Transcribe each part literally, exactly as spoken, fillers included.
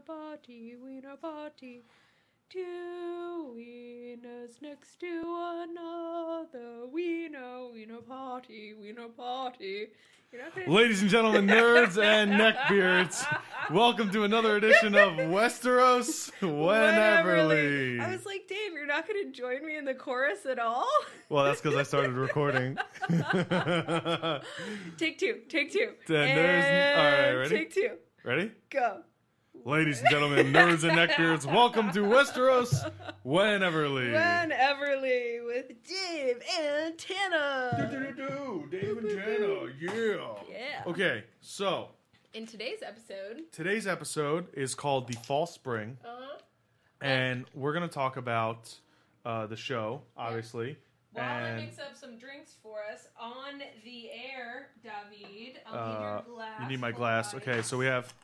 party, wiener party. Two wieners next to another wiener, wiener party, wiener party. You're not gonna... Ladies and gentlemen, nerds and neckbeards, welcome to another edition of Westeros Wheneverly. I was like, Dave, you're not going to join me in the chorus at all? Well, that's because I started recording. Take two, take two. Uh, nerds and... All right, ready? Take two. Ready? Go. Ladies and gentlemen, nerds and neckbeards, welcome to Westeros Wheneverly. Wheneverly with Dave and Tana. Do-do-do-do, Dave and Tana, yeah. Yeah. Okay, so. In today's episode. Today's episode is called The Fall Spring. Uh-huh. And we're going to talk about uh, the show, obviously. While and, I mix up some drinks for us on the air, David, I'll uh, need your glass. You need my glass. Okay, so we have...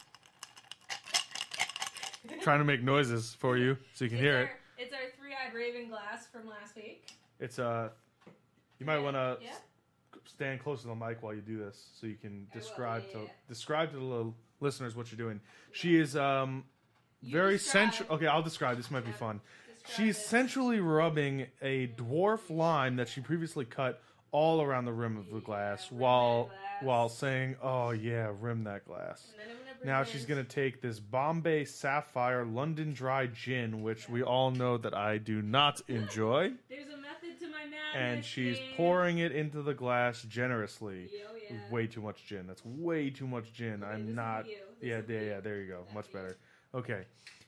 trying to make noises for you so you can it's hear our, it. It's our three-eyed raven glass from last week. It's uh, you might want to yeah. stand close to the mic while you do this so you can describe will, yeah. to describe to the little listeners what you're doing. Yeah. She is um you very describe. central. Okay, I'll describe. This might yeah. be fun. Describe She's it. centrally rubbing a dwarf lime that she previously cut all around the rim of the glass yeah, while glass. while saying, "Oh yeah, rim that glass." Now she's going to take this Bombay Sapphire London Dry Gin, which we all know that I do not enjoy. There's a method to my madness. And she's Dave. pouring it into the glass generously. Oh, yeah. Way too much gin. That's way too much gin. Okay, I'm this not... is you. This yeah, is yeah, you. yeah, there you go. That's much you. better. Okay.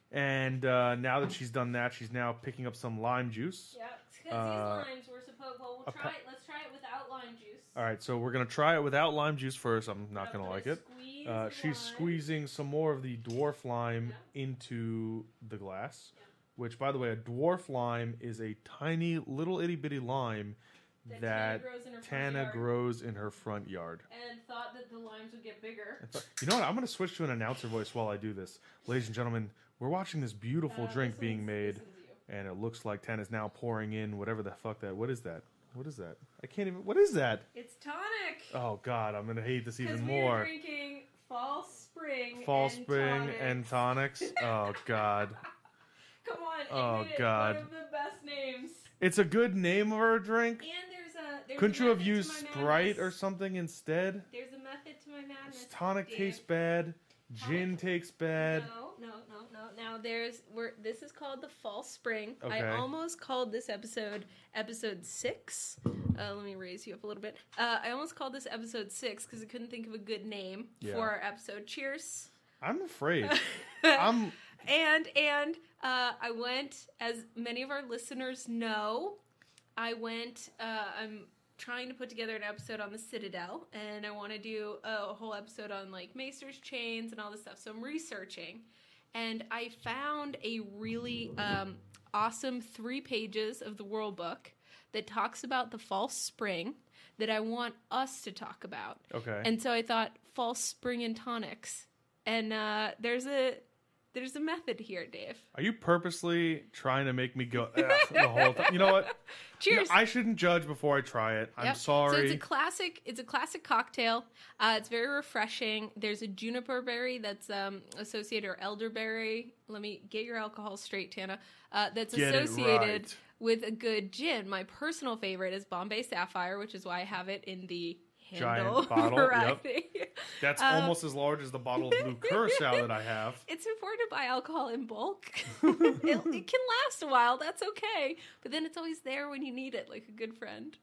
And uh, now that she's done that, she's now picking up some lime juice. Yeah, because Uh, these limes were supposed... Well, we'll try pa- it. Let's try it without lime juice. All right, so we're going to try it without lime juice first. I'm not going to like it. Uh, she's lime. squeezing some more of the dwarf lime yeah. into the glass, yeah. which, by the way, a dwarf lime is a tiny, little itty-bitty lime that, that Tana, grows in, her Tana front yard grows in her front yard. and thought that the limes would get bigger. You know what? I'm going to switch to an announcer voice while I do this. Ladies and gentlemen, we're watching this beautiful Uh, drink this being one's- made, this is you. and it looks like Tana's now pouring in whatever the fuck that... What is that? What is that? I can't even... What is that? It's tonic. Oh, God, I'm going to hate this even Because more. we're drinking Fall Spring Fall and Spring tonics. and Tonics. Oh, God. Come on. It Oh, made it God. one of the best names. It's a good name for a drink. And there's a... There's Couldn't a you have method to used my Sprite madness. or something instead? There's a method to my madness. Tonic Dave. tastes bad. Gin tastes bad. No, no, no, no. Now there's we're this is called the Fall Spring. Okay. I almost called this episode episode six. Uh, let me raise you up a little bit. Uh, I almost called this episode six because I couldn't think of a good name Yeah. for our episode. Cheers. I'm afraid. I'm. And and uh, I went, as many of our listeners know, I went. Uh, I'm trying to put together an episode on the Citadel, and I want to do a whole episode on like Maester's chains and all this stuff. So I'm researching, and I found a really um, awesome three pages of the World Book that talks about the false spring that I want us to talk about. Okay. And so I thought false spring and tonics, and uh, there's a there's a method here, Dave. Are you purposely trying to make me go "Ugh," the whole time? You know what? Cheers. You know, I shouldn't judge before I try it. I'm Yep. sorry. So it's a classic. It's a classic cocktail. Uh, it's very refreshing. There's a juniper berry that's um, associated, or elderberry. Let me get your alcohol straight, Tana. Uh, that's Get it associated right. with a good gin. My personal favorite is Bombay Sapphire, which is why I have it in the handle Giant bottle, variety. That's Um, almost as large as the bottle of blue curacao that I have. It's important to buy alcohol in bulk. it, it can last a while. That's okay. But then it's always there when you need it, like a good friend.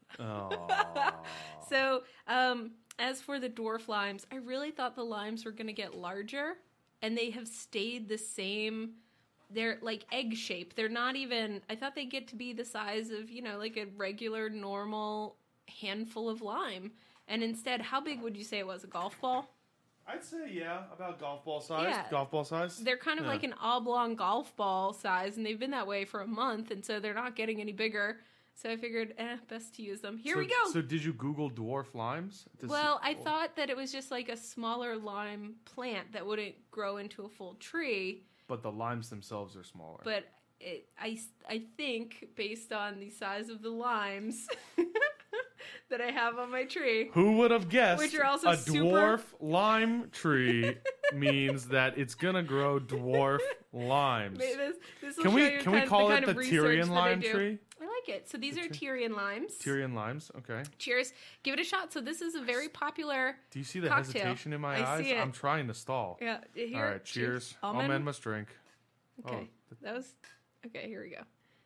Oh. So, um, as for the dwarf limes, I really thought the limes were going to get larger, and they have stayed the same. They're like egg shape. They're not even, I thought they'd get to be the size of, you know, like a regular, normal handful of lime. And instead, how big would you say it was? A golf ball? I'd say, yeah, about golf ball size. Yeah. Golf ball size? They're kind of Yeah. like an oblong golf ball size, and they've been that way for a month, and so they're not getting any bigger. So I figured, eh, best to use them. Here so, we go. So did you Google dwarf limes? To Well, see- I thought that it was just like a smaller lime plant that wouldn't grow into a full tree. But the limes themselves are smaller. But it, I, I think, based on the size of the limes that I have on my tree. Who would have guessed Which are also a super- dwarf lime tree means that it's gonna grow dwarf limes. Maybe this, this will Can show we you can kind, we call the it kind the of research Tyrian that lime I do. tree? I like it. So these are Tyrian limes. Tyrian limes. Okay. Cheers. Give it a shot. So this is a very popular. Do you see the cocktail. hesitation in my I eyes? see it. I'm trying to stall. Yeah. Here, All right. Cheers. All Almond. men must drink. Okay. Oh. That was okay. Here we go.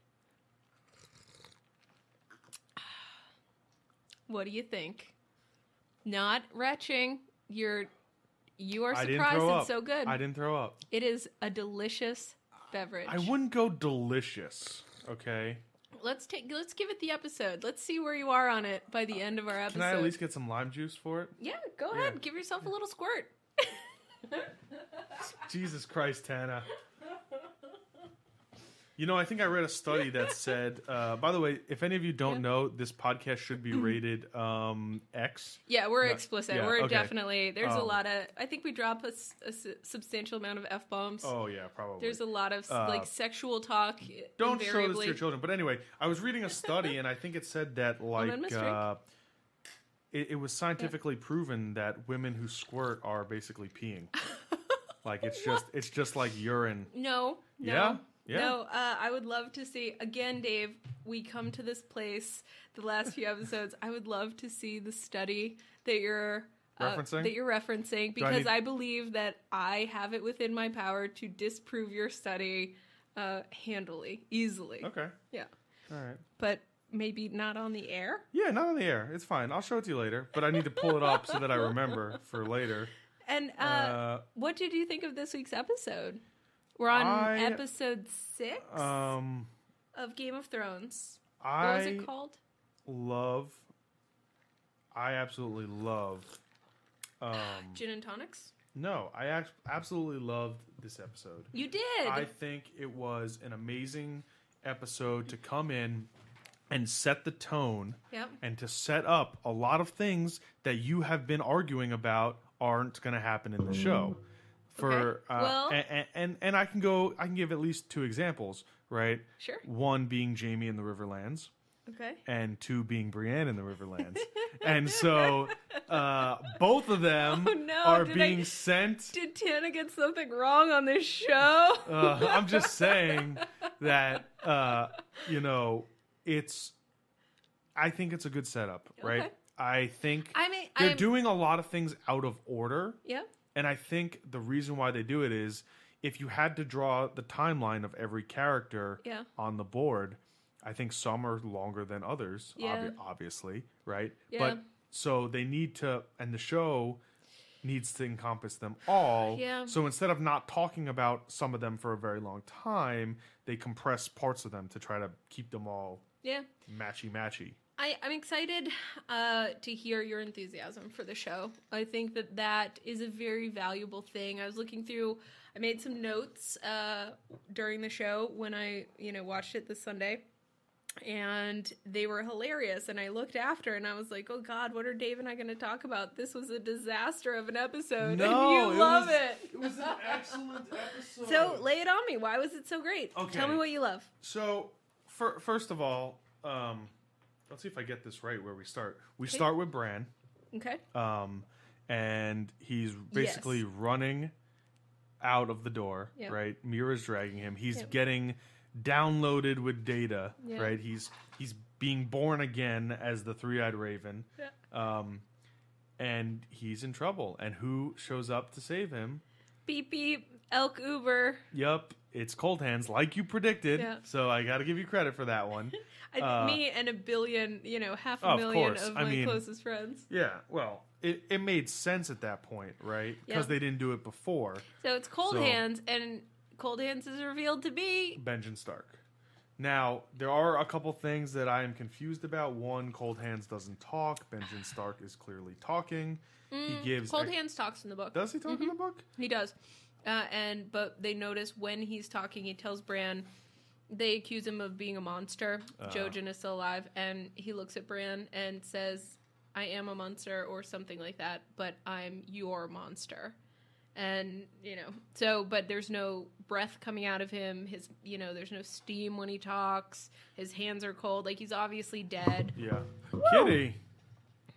What do you think? Not retching. You're you are I didn't surprised throw it's up. so good. I didn't throw up. It is a delicious beverage. I wouldn't go delicious. Okay. Let's take. Let's give it the episode. Let's see where you are on it by the end of our episode. Can I at least get some lime juice for it? Yeah, go Yeah. ahead. Give yourself a little squirt. Jesus Christ, Tana. You know, I think I read a study that said, uh, by the way, if any of you don't Yeah. know, this podcast should be rated um, X. Yeah, we're No, explicit. yeah, we're okay. definitely, there's a Um, lot of, I think we drop a, s- a s- substantial amount of F-bombs. Oh, yeah, probably. There's a lot of, Uh, like, sexual talk. Don't show this to invariably. your children. But anyway, I was reading a study, and I think it said that, like, men must drink. uh, it, it was scientifically proven that women who squirt are basically peeing. Like, it's just, it's just like urine. No, no. Yeah? Yeah. No, uh, I would love to see, again, Dave, we come to this place the last few episodes. I would love to see the study that you're uh, Referencing? that you're referencing Do I because need- I believe that I have it within my power to disprove your study uh, handily, easily. Okay. Yeah. All right. But maybe not on the air. Yeah, not on the air. It's fine. I'll show it to you later. But I need to pull it up so that I remember for later. And uh, Uh, what did you think of this week's episode? We're on I- episode six um, of Game of Thrones. I What was it called? love, I absolutely love, um, Gin and Tonics? no, I act- absolutely loved this episode. You did. I think it was an amazing episode to come in and set the tone Yep. and to set up a lot of things that you have been arguing about aren't going to happen in the show. For Okay. uh, Well- and, and and I can go I can give at least two examples, right? Sure. One being Jamie in the Riverlands, Okay. and two being Brienne in the Riverlands. And so uh, both of them Oh, no. are Did being I- sent. Did Tana get something wrong on this show? Uh, I'm just saying that, uh, you know, it's, I think it's a good setup, right? Okay. I think I mean, they're I'm, doing a lot of things out of order. yeah. And I think the reason why they do it is if you had to draw the timeline of every character Yeah. on the board, I think some are longer than others, Yeah. obvi- obviously, right? Yeah. But so they need to, and the show needs to encompass them all. Yeah. So instead of not talking about some of them for a very long time, they compress parts of them to try to keep them all Yeah. matchy matchy. I, I'm excited uh, to hear your enthusiasm for the show. I think that that is a very valuable thing. I was looking through, I made some notes uh, during the show when I, you know, watched it this Sunday, and they were hilarious. And I looked after, and I was like, "Oh God, what are Dave and I going to talk about? This was a disaster of an episode, No, and you it love was- it." It was an excellent episode. So lay it on me. Why was it so great? Okay. Tell me what you love. So, fir- first of all, um, let's see if I get this right where we start. We start with Bran, Okay. um, and he's basically Yes. running out of the door, Yep. right? Mira's dragging him. He's Yep. getting downloaded with data, Yeah. right? He's he's being born again as the three-eyed raven, Yeah. um, and he's in trouble. And who shows up to save him? Beep beep. Elk Uber. Yup, it's Cold Hands, like you predicted. Yeah. So I got to give you credit for that one. I, Uh, me and a billion, you know, half a Of million course. of I my mean- closest friends. Yeah, well, it, it made sense at that point, right? Because Yeah. they didn't do it before. So it's Cold So- Hands, and Cold Hands is revealed to be. Benjen Stark. Now, there are a couple things that I am confused about. One, Cold Hands doesn't talk. Benjen Stark is clearly talking. he gives... Cold ex- Hands talks in the book. Does he talk in the book? He does. Uh, and but they notice when he's talking, he tells Bran. They accuse him of being a monster. Uh. Jojen is still alive, and he looks at Bran and says, "I am a monster," or something like that. But I'm your monster. And you know, so but there's no breath coming out of him. His, you know, there's no steam when he talks. His hands are cold, like he's obviously dead. Yeah. Kitty.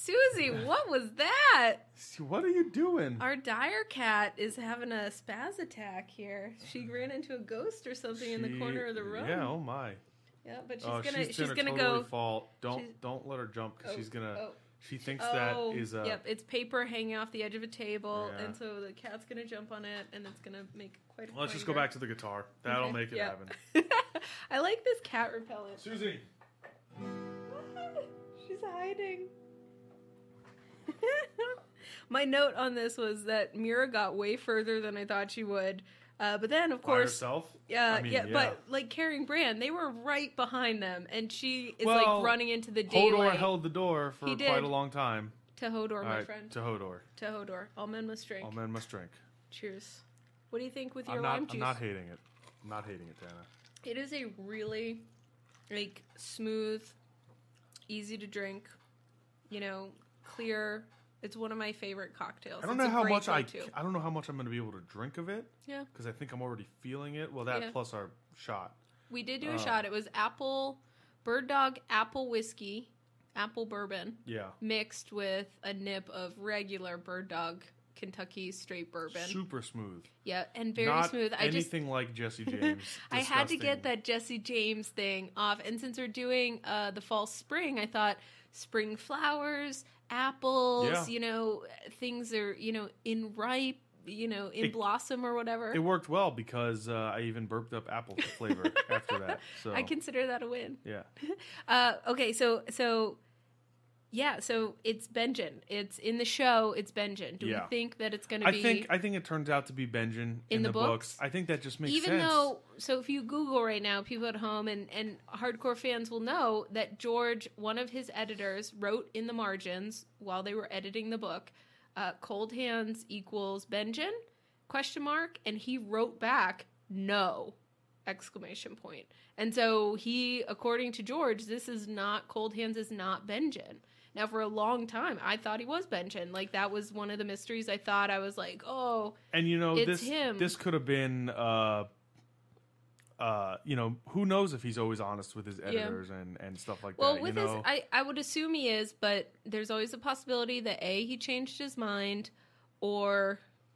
Susie, what was that? What are you doing? Our dire cat is having a spaz attack here. She ran into a ghost or something She, in the corner of the room. Yeah, oh my. Yeah, but she's oh, gonna she's, she's gonna, gonna totally go. fall. Don't she's- don't let her jump because Oh, she's gonna. oh. She thinks Oh, that is a. Yep, it's paper hanging off the edge of a table, Yeah. and so the cat's gonna jump on it, and it's gonna make quite a. Well, let's just go clanger. back to the guitar. That'll Okay, make it yep. happen. I like this cat repellent. Susie. She's hiding. My note on this was that Mira got way further than I thought she would. Uh, but then, of By course, herself? yeah, I mean, yeah, yeah. but like carrying Bran, they were right behind them, and she is Well, like running into the Hodor daylight. held the door for He quite did. a long time. To Hodor, All my right, friend. to Hodor. To Hodor. All men must drink. All men must drink. Cheers. What do you think with your I'm not. lime I'm juice? not hating it. I'm not hating it, Tana. It is a really, like, smooth, easy to drink, you know, clear. It's one of my favorite cocktails. I don't It's know a how great much I. go-to. I don't know how much I'm going to be able to drink of it. Yeah. Because I think I'm already feeling it. Well, that Yeah. plus our shot. We did do a Uh, shot. It was apple, Bird Dog apple whiskey, apple bourbon, Yeah. mixed with a nip of regular Bird Dog Kentucky straight bourbon. Super smooth. Yeah, and very Not smooth. I just anything like Jesse James. I had to Disgusting. get that Jesse James thing off. And since we're doing uh, the fall spring, I thought spring flowers, apples, Yeah. you know, things are, you know, in ripe, you know, in It- blossom or whatever. It worked well because uh, I even burped up apple flavor after that. So I consider that a win. yeah. Uh, okay, so so yeah, so it's Benjen. It's in the show. It's Benjen. Do Yeah. we think that it's going to I be think I think it turns out to be Benjen in, In the the, books? I think that just makes even sense. though? So if you Google right now, people at home and and hardcore fans will know that George, one of his editors, wrote in the margins while they were editing the book, uh, "Cold hands equals Benjen?" question mark, and he wrote back no exclamation point. And so he, according to George, this is not Cold Hands is not Benjen. Now, for a long time, I thought he was Benjen. Like, that was one of the mysteries. I thought I was like, oh, And you know It's this him. this could have been uh uh you know, who knows if he's always honest with his editors and and stuff like well, that, with you his, know. I, I would assume he is, but there's always a possibility that A, he changed his mind, or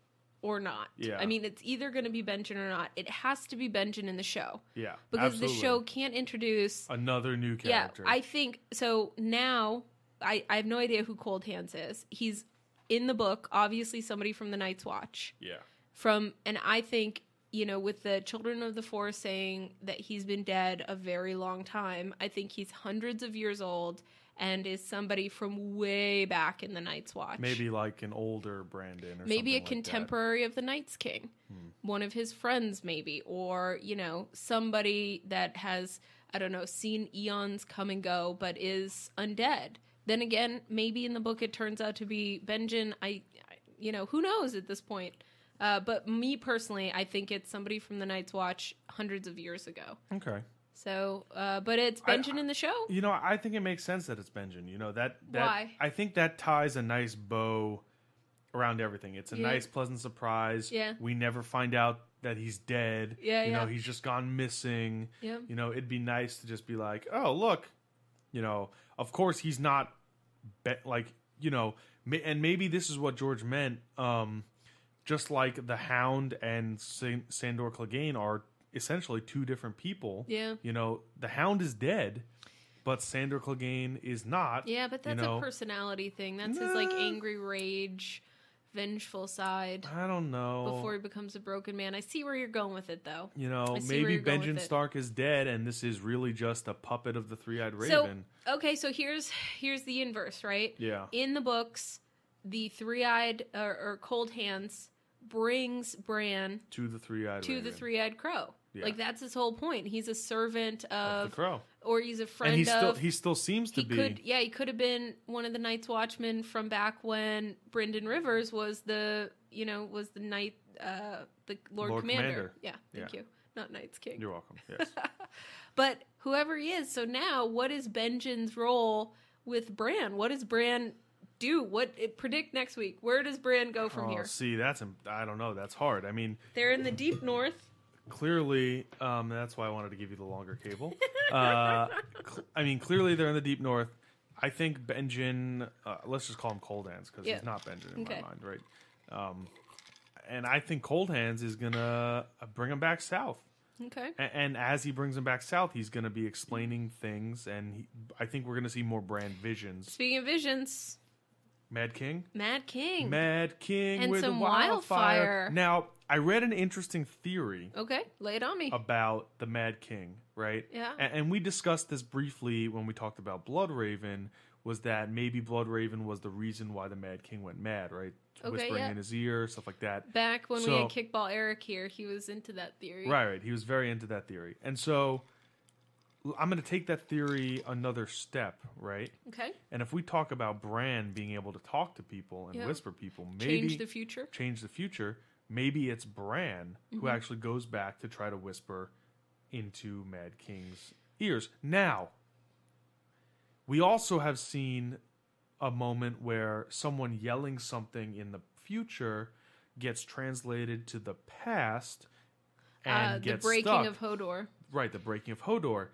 or not. Yeah. I mean, it's either going to be Benjen or not. It has to be Benjen in the show. yeah. Because absolutely. the show can't introduce... Another new character. Yeah, I think so. Now I, I have no idea who Cold Hands is. He's in the book, obviously somebody from the Night's Watch. Yeah. From and I think, you know, with the Children of the Forest saying that he's been dead a very long time, I think he's hundreds of years old and is somebody from way back in the Night's Watch. Maybe like an older Brandon or Maybe a something like contemporary of the Night's King. Hmm. One of his friends, maybe. Or, you know, somebody that has, I don't know, seen eons come and go, but is undead. Then again, maybe in the book it turns out to be Benjen. I, I you know, who knows at this point. Uh, but me personally, I think it's somebody from the Night's Watch hundreds of years ago. that. Okay. So, uh, but it's I- Benjen in the show? You know, I think it makes sense that it's Benjen. You know, that, that Why? I think that ties a nice bow around everything. It's a Yeah. nice, pleasant surprise. Yeah. We never find out that he's dead. Yeah, You know, yeah. he's just gone missing. Yeah. You know, it'd be nice to just be like, oh, look. You know, of course he's not, be- like, you know, ma- and maybe this is what George meant. Um, just like the Hound and San- Sandor Clegane are essentially two different people. Yeah. You know, the Hound is dead, but Sandor Clegane is not. Yeah, but that's you know? a personality thing. That's his, like, Nah. angry rage, vengeful side. I don't know. Before he becomes a broken man. I see where you're going with it, though. you know, I see where maybe you're going with Benjen it. Stark is dead, and this is really just a puppet of the Three-Eyed So, Raven. okay, so here's here's the inverse, right? Yeah. In the books, the three-eyed or, or Cold Hands brings Bran To the Three-Eyed to Raven. the three-eyed crow. Yeah. Like, that's his whole point. He's a servant of, of the Crow. or he's a friend And he still of. he still seems to he be. could, yeah, he could have been one of the Night's Watchmen from back when Brynden Rivers was the, you know, was the Night, uh, the Lord, Lord Commander. Commander. Yeah, thank Yeah. you. Not Night's King. You're welcome. Yes. But whoever he is, so now what is Benjen's role with Bran? What does Bran do? What it, predict next week? Where does Bran go from oh, here? see, that's im- I don't know. That's hard. I mean, They're in the deep north. clearly, um, that's why I wanted to give you the longer cable. uh, cl- I mean, clearly they're in the deep north. I think Benjen, uh, let's just call him Cold Hands because Yeah. he's not Benjen in Okay. my mind, right? Um, and I think Cold Hands is going to bring him back south. Okay. And, and as he brings him back south, he's going to be explaining things. And he, I think we're going to see more brand visions. Speaking of visions, Mad King? Mad King. Mad King And with some the wildfire. wildfire. Now, I read an interesting theory Okay, lay it on me. about the Mad King, right? Yeah. And, and we discussed this briefly when we talked about Bloodraven, was that maybe Bloodraven was the reason why the Mad King went mad, right? Okay, Whispering yeah. in his ear, stuff like that. Back when we So- had Kickball Eric here, he was into that theory. Right, right. He was very into that theory. And so I'm going to take that theory another step, right? Okay. And if we talk about Bran being able to talk to people and Yeah. whisper people, maybe Change the future. change the future, maybe it's Bran Mm-hmm. who actually goes back to try to whisper into Mad King's ears. Now, we also have seen a moment where someone yelling something in the future gets translated to the past and Uh, the gets breaking stuck. of Hodor. Right, the breaking of Hodor.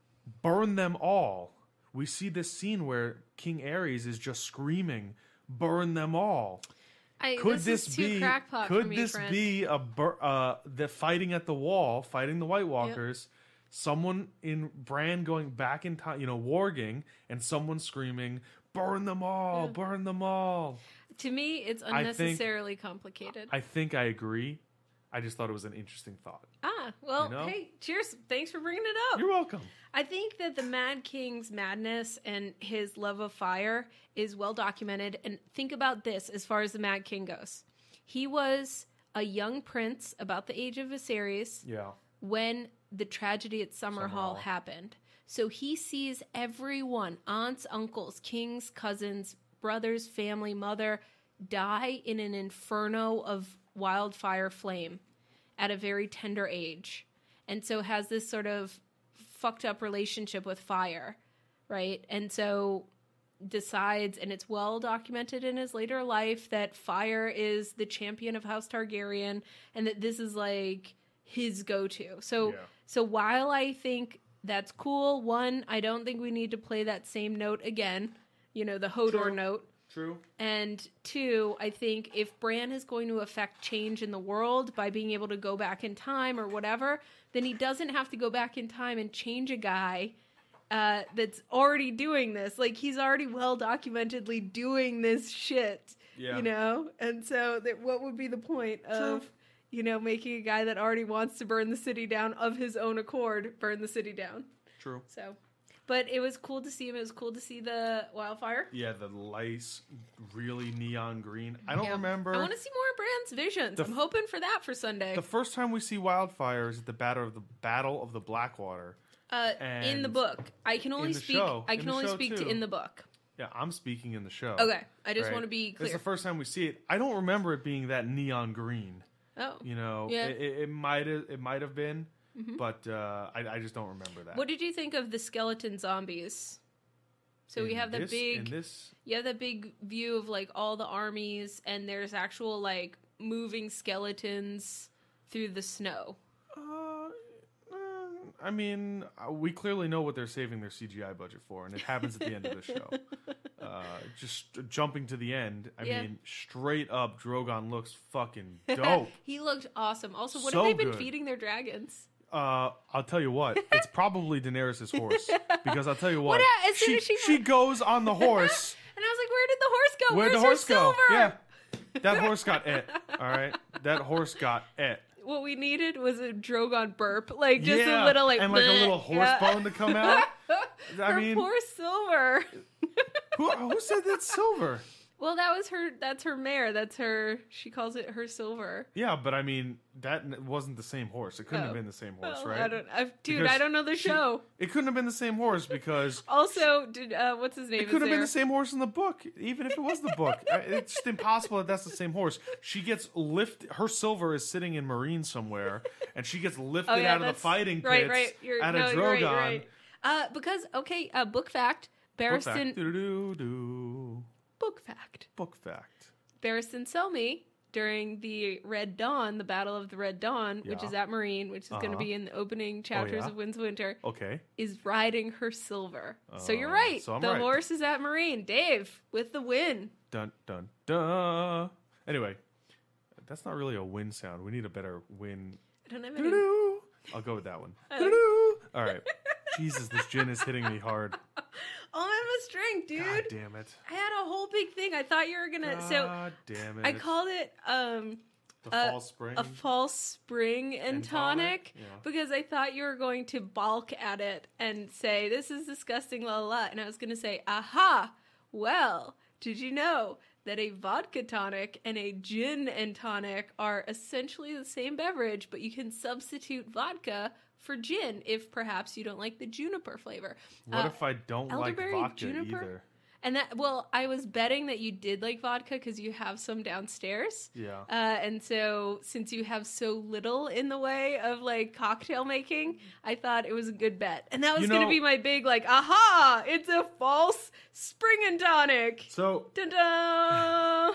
Burn them all. We see this scene where King Aerys is just screaming, "Burn them all." I, Could this, this, is too be? crackpot Could for me, this friend. be a bur- uh, the fighting at the wall, fighting the White Walkers? Someone in Bran going back in time, you know, warging, and someone screaming, "Burn them all! Yeah. Burn them all!" To me, it's I think- unnecessarily complicated. I think I agree. I just thought it was an interesting thought. ah, well, You know? hey, cheers. Thanks for bringing it up. You're welcome. I think that the Mad King's madness and his love of fire is well documented. And think about this as far as the Mad King goes. He was a young prince about the age of Viserys Yeah. when the tragedy at Summerhall Summerhall. happened. So he sees everyone, aunts, uncles, kings, cousins, brothers, family, mother, die in an inferno of wildfire flame at a very tender age. And so has this sort of fucked up relationship with fire, right? And so decides, and it's well documented in his later life, that fire is the champion of House Targaryen and that this is like his go-to. So Yeah. so while I think that's cool, one, I don't think we need to play that same note again, you know, the Hodor True. note. True. And two, I think if Bran is going to affect change in the world by being able to go back in time or whatever, then he doesn't have to go back in time and change a guy uh, that's already doing this. Like, he's already well documentedly doing this shit, Yeah. you know? And so that what would be the point of, True. you know, making a guy that already wants to burn the city down of his own accord burn the city down? True. So... But it was cool to see him. It was cool to see the wildfire. Yeah, the lights, really neon green. I don't Yeah. remember. I want to see more of Bran's visions. The I'm f- hoping for that for Sunday. The first time we see wildfire is at the battle of the Battle of the Blackwater. uh, in the and book, I can only in the speak. show. I In can the only show, speak too. to in the book. Yeah, I'm speaking in the show. Okay, I just right? want to be This clear. is the first time we see it. I don't remember it being that neon green. oh, You know, Yeah. it, it, it might have it might have been, Mhm. but uh, I, I just don't remember that. what did you think of the skeleton zombies? So we In have that this- big. in this. You have that big view of like all the armies, and there's actual like moving skeletons through the snow. Uh, uh, I mean, uh, we clearly know what they're saving their C G I budget for, and it happens at the end of the show. Uh, just jumping to the end, I Yeah. mean, straight up, Drogon looks fucking dope. He looked awesome. Also, what So have they been good. feeding their dragons? Uh, I'll tell you what, it's probably Daenerys' horse, because I'll tell you what, What a- as soon she, as she- she goes on the horse. And I was like, where did the horse go? Where'd Where's the horse her go? silver? Yeah, that horse got it. All right, that horse got it. What we needed was a Drogon burp, like just yeah, a little like and like a bleh. little horse Yeah. bone to come out. I her mean, poor Silver. who, who said that's silver? Well, that was her. That's her mare. That's her. She calls it her Silver. Yeah, but I mean, that n- wasn't the same horse. It couldn't Oh. have been the same horse, Well, right? I don't. I've, dude, Because I don't know the she- show. It couldn't have been the same horse because Also, did uh, what's his name? it is could have been there? the same horse in the book, even if it was the book. Uh, It's just impossible that that's the same horse. She gets lifted. Her silver is sitting in Marine somewhere, and she gets lifted Oh, yeah, out of the that's- fighting pits right, right. You're, out no, of you're right, Drogon. you're right. Uh, because okay, uh, book fact. Book fact. Barristan. Doo-doo-doo-doo. Book fact. Book fact. Barristan Selmy during the Red Dawn, the Battle of the Red Dawn, which Yeah. is at Marine, which is Uh-huh. going to be in the opening chapters yeah? of Winds of Winter, Okay. is riding her silver. so you're Uh, right. so I'm the right. horse is at Marine. Dave, with the win. Dun dun dun. Anyway, that's not really a win sound. We need a better win. I don't have any. Doo-doo. I'll go with that one. I like- Doo-doo. All right. Jesus, this gin is hitting me hard. Oh, I must drink, dude. God damn it. I had a whole big thing. I thought you were gonna. God so damn it. I called it um the uh, fall spring. a false spring and, And tonic, tonic? Yeah. because I thought you were going to balk at it and say this is disgusting, la la la, and I was going to say, aha, well, did you know that a vodka tonic and a gin and tonic are essentially the same beverage, but you can substitute vodka for gin if perhaps you don't like the juniper flavor. What Uh, if I don't like elderberry, vodka juniper? either? And that, well, I was betting that you did like vodka because you have some downstairs. Yeah. Uh, and so, since you have so little in the way of like cocktail making, I thought it was a good bet. And that was You going to know- be my big, like, aha, it's a false spring and tonic. So Dun dun.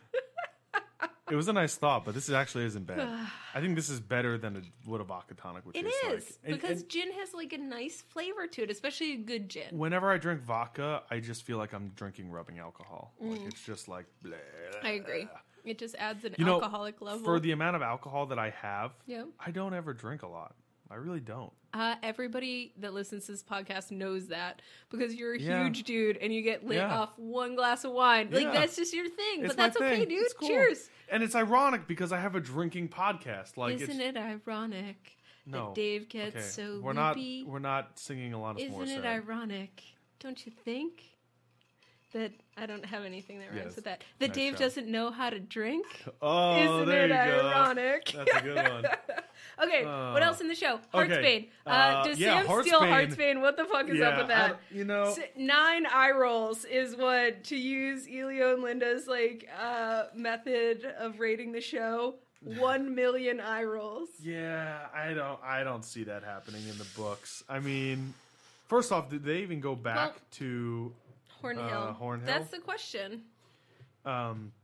it was a nice thought, but this actually isn't bad. I think this is better than a, what a vodka tonic would It taste is, like. And- because and gin has like a nice flavor to it, especially a good gin. whenever I drink vodka, I just feel like I'm drinking rubbing alcohol. Like it's just like. Bleh. I agree. It just adds an You know, alcoholic level. For the amount of alcohol that I have, Yeah. I don't ever drink a lot. I really don't. Uh, everybody that listens to this podcast knows that because you're a Yeah. huge dude and you get lit Yeah. off one glass of wine. Like, Yeah. that's just your thing. It's but that's my okay, thing. dude. It's cool. Cheers. And it's ironic because I have a drinking podcast. Like, Isn't it's, it ironic no. that Dave gets Okay. so we're loopy? not we're not singing Alanis Isn't Morissette. it ironic? Don't you think? That I don't have anything that rhymes Yes. with that. That Nice Dave job. doesn't know how to drink. Oh, Isn't there it you go. ironic? That's a good one. Okay, Uh, what else in the show? okay. Heartsbane. Uh, Uh, does yeah, Sam steal Heartsbane. Heartsbane? What the fuck is yeah, up with I that? don't- you know, S- Nine eye rolls is what, to use Elio and Linda's like uh, method of rating the show. One million eye rolls. yeah, I don't I don't see that happening in the books. I mean, first off, did they even go back Well- to Hornhill. Uh, Hornhill? That's the question. Um,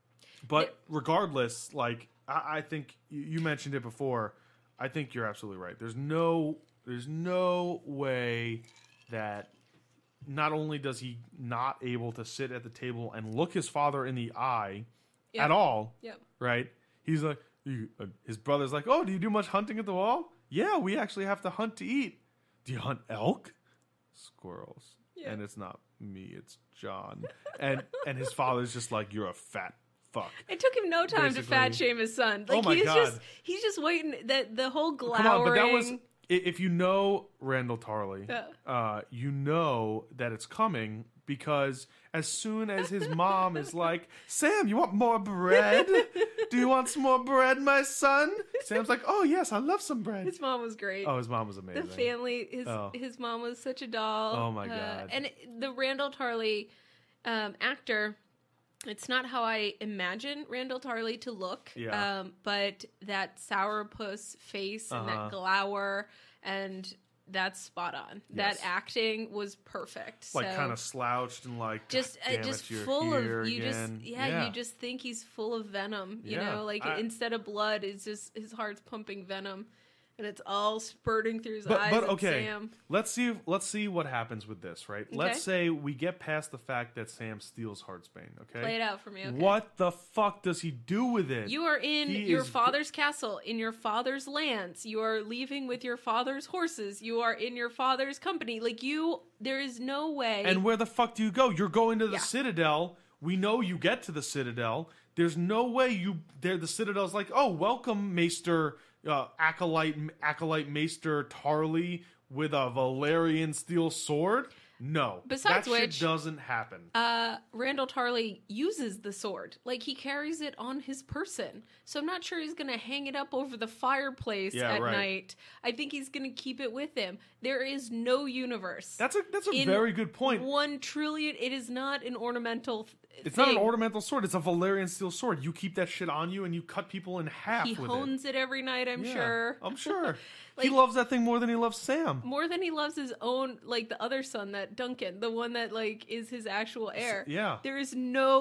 but regardless, like I, I think you, you mentioned it before. I think you're absolutely right. There's no, there's no way that not only does he not able to sit at the table and look his father in the eye Yep. at all, Yep. right? He's like, you, uh, his brother's like, oh, do you do much hunting at the wall? Yeah, we actually have to hunt to eat. Do you hunt elk? Squirrels. Yeah. And it's not me, it's John. and and his father's just like, you're a fat fuck. It took him no time to Basically. fat shame his son. Like Oh my he's God. just he's just waiting that the whole glowering. Come on, but that was i- if you know Randall Tarley, Yeah. uh, you know that it's coming because as soon as his mom is like, Sam, you want more bread? Do you want some more bread, my son? Sam's like, oh yes, I love some bread. His mom was great. Oh, his mom was amazing. The family, his Oh. his mom was such a doll. Oh, my Uh, God. and it- the Randall Tarley um, actor, it's not how I imagine Randall Tarley to look. Yeah. Um, but that sourpuss face and Uh-huh. that glower, and that's spot on. Yes. That acting was perfect. Like so kind of slouched and like just "God uh, damn just it, you're full here of you again." just yeah, you just think he's full of venom, you Yeah, know, like I- instead of blood, it's just his heart's pumping venom, and it's all spurting through his But eyes. but at okay, Sam. let's see let's see what happens with this, right? Let's say we get past the fact that Sam steals Heartsbane, okay? Play it out for me. Okay. What the fuck does he do with it? You are in He your is- father's castle, in your father's lands. You are leaving with your father's horses. You are in your father's company. Like you, there is no way. And where the fuck do you go? You're going to the Yeah. Citadel. We know you get to the Citadel. There's no way you there. The Citadel's like, oh, welcome, Maester uh, acolyte acolyte Maester Tarley with a Valerian steel sword. No, Besides that which- shit doesn't happen. uh, Randall Tarley uses the sword. Like he carries it on his person. So I'm not sure he's going to hang it up over the fireplace Yeah, at right. night. I think he's going to keep it with him. There is no universe. That's a that's a in very good point. One trillion. It is not an ornamental. Th- It's thing. not an ornamental sword. It's a Valerian steel sword. You keep that shit on you and you cut people in half He with hones it. every night. I'm it. Yeah, sure. I'm sure. Like- he loves that thing more than he loves Sam. More than he loves his own, like the other son, that Duncan, the one that like is his actual heir. Yeah. There is no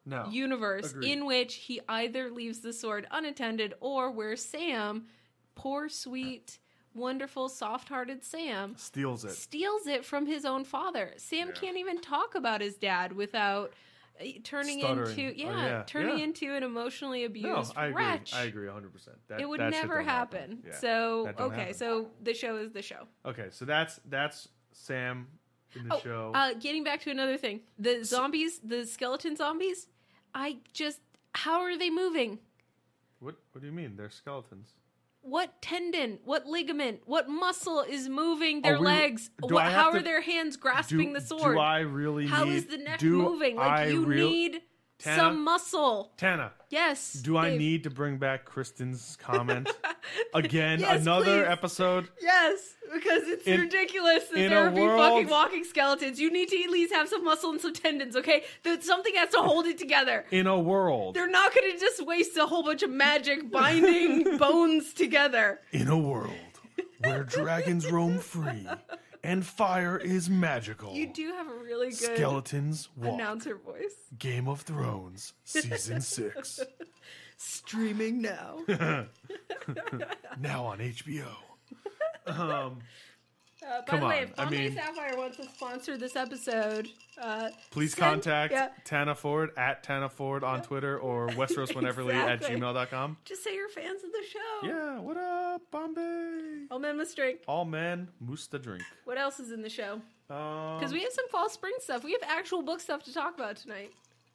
No. universe Agreed. in which he either leaves the sword unattended or where Sam, poor, sweet, wonderful, soft-hearted Sam, Steals it. steals it from his own father. Sam Yeah. can't even talk about his dad without uh, turning Stuttering. into yeah, Oh, yeah. turning Yeah. into an emotionally abused No, I agree. wretch. I agree one hundred percent. That, It would that shit never don't happen. Yeah, So that don't okay, happen. so the show is the show. Okay, so that's that's Sam in the Oh, show. Uh, getting back to another thing, the zombies, the skeleton zombies. I just, how are they moving? what What do you mean? They're skeletons. What tendon, what ligament, what muscle is moving their Oh, we- legs? do What, I have how to- are their hands grasping do, the sword? Do I really How need, is the neck do moving? Like I you real- need Tana? some muscle. Tana, Yes. do I Dave. need to bring back Kristen's comment again? Yes, another please. episode? Yes, because it's In- ridiculous that in there a would be world- fucking walking skeletons. You need to at least have some muscle and some tendons, okay? That something has to hold it together. In a world. They're not going to just waste a whole bunch of magic binding bones together. In a world where dragons roam free and fire is magical. You do have a really good Skeletons walk. announcer voice. Game of Thrones, season six. Streaming now. Now on H B O. Um, Uh, by Come the way, on, if I Bombay mean- Sapphire wants to sponsor this episode, uh, please send- contact yeah, Tana Ford at Tana Ford on Twitter or Westeros Wheneverly Exactly. at gmail dot com. just say you're fans of the show. Yeah, what up, Bombay? All men must drink. All men must drink. What else is in the show? Um, Because we have some fall spring stuff. We have actual book stuff to talk about tonight.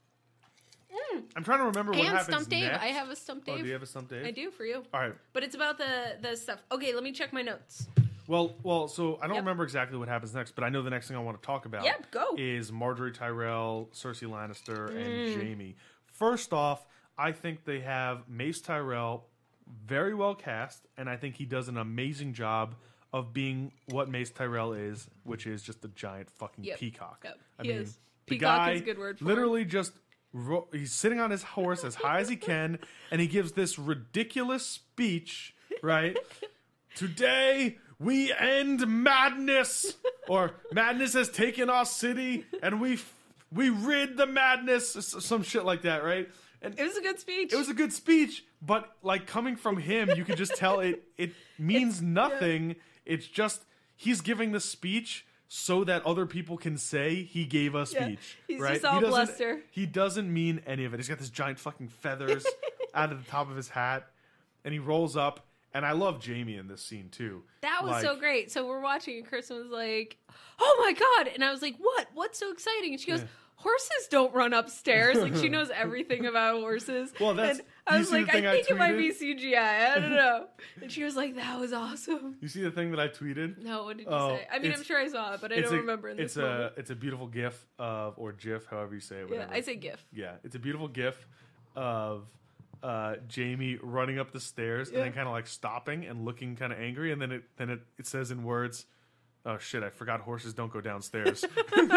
Mm. I'm trying to remember what And happens Stump Dave. next. I have a Stump Oh, Dave. do you have a Stump Dave? I do for you. All right. But it's about the the stuff. Okay, let me check my notes. Well, well. So I don't Yep. remember exactly what happens next, but I know the next thing I want to talk about. Yep, go. Is Marjorie Tyrell, Cersei Lannister, Mm. and Jaime. First off, I think they have Mace Tyrell very well cast, and I think he does an amazing job of being what Mace Tyrell is, which is just a giant fucking Yep. peacock. Yep, I he mean, is. the Peacock guy is a good word for literally just ro- he's sitting on his horse as high as he can, and he gives this ridiculous speech, right? Today we end madness, or madness has taken our city, and we f- we rid the madness, s- some shit like that, right? And It was a good speech. it was a good speech, but like coming from him, you could just tell it it means nothing. It's just he's giving the speech so that other people can say he gave a Yeah, speech. he's right? just all he doesn't, bluster. He doesn't mean any of it. He's got this giant fucking feathers out of the top of his hat, and he rolls up. And I love Jaime in this scene too. That was Like, so great. So we're watching, and Kristen was like, "Oh my god!" And I was like, "What? What's so exciting?" And she goes, Yeah. "Horses don't run upstairs." Like she knows everything about horses. Well, that's- And do I you was see the like, thing "I I think it might tweeted? be C G I. I don't know." And she was like, "That was awesome." You see the thing that I tweeted? No, what did you Oh, say? I mean, it's- I'm sure I saw it, but I It's don't a, remember in this it's moment. a it's a beautiful GIF of or GIF, however you say it. Yeah, Whatever. I say GIF. Yeah, it's a beautiful GIF of uh, Jaime running up the stairs Yeah. and then kind of like stopping and looking kind of angry, and then it then it, it says in words, "Oh shit, I forgot horses don't go downstairs."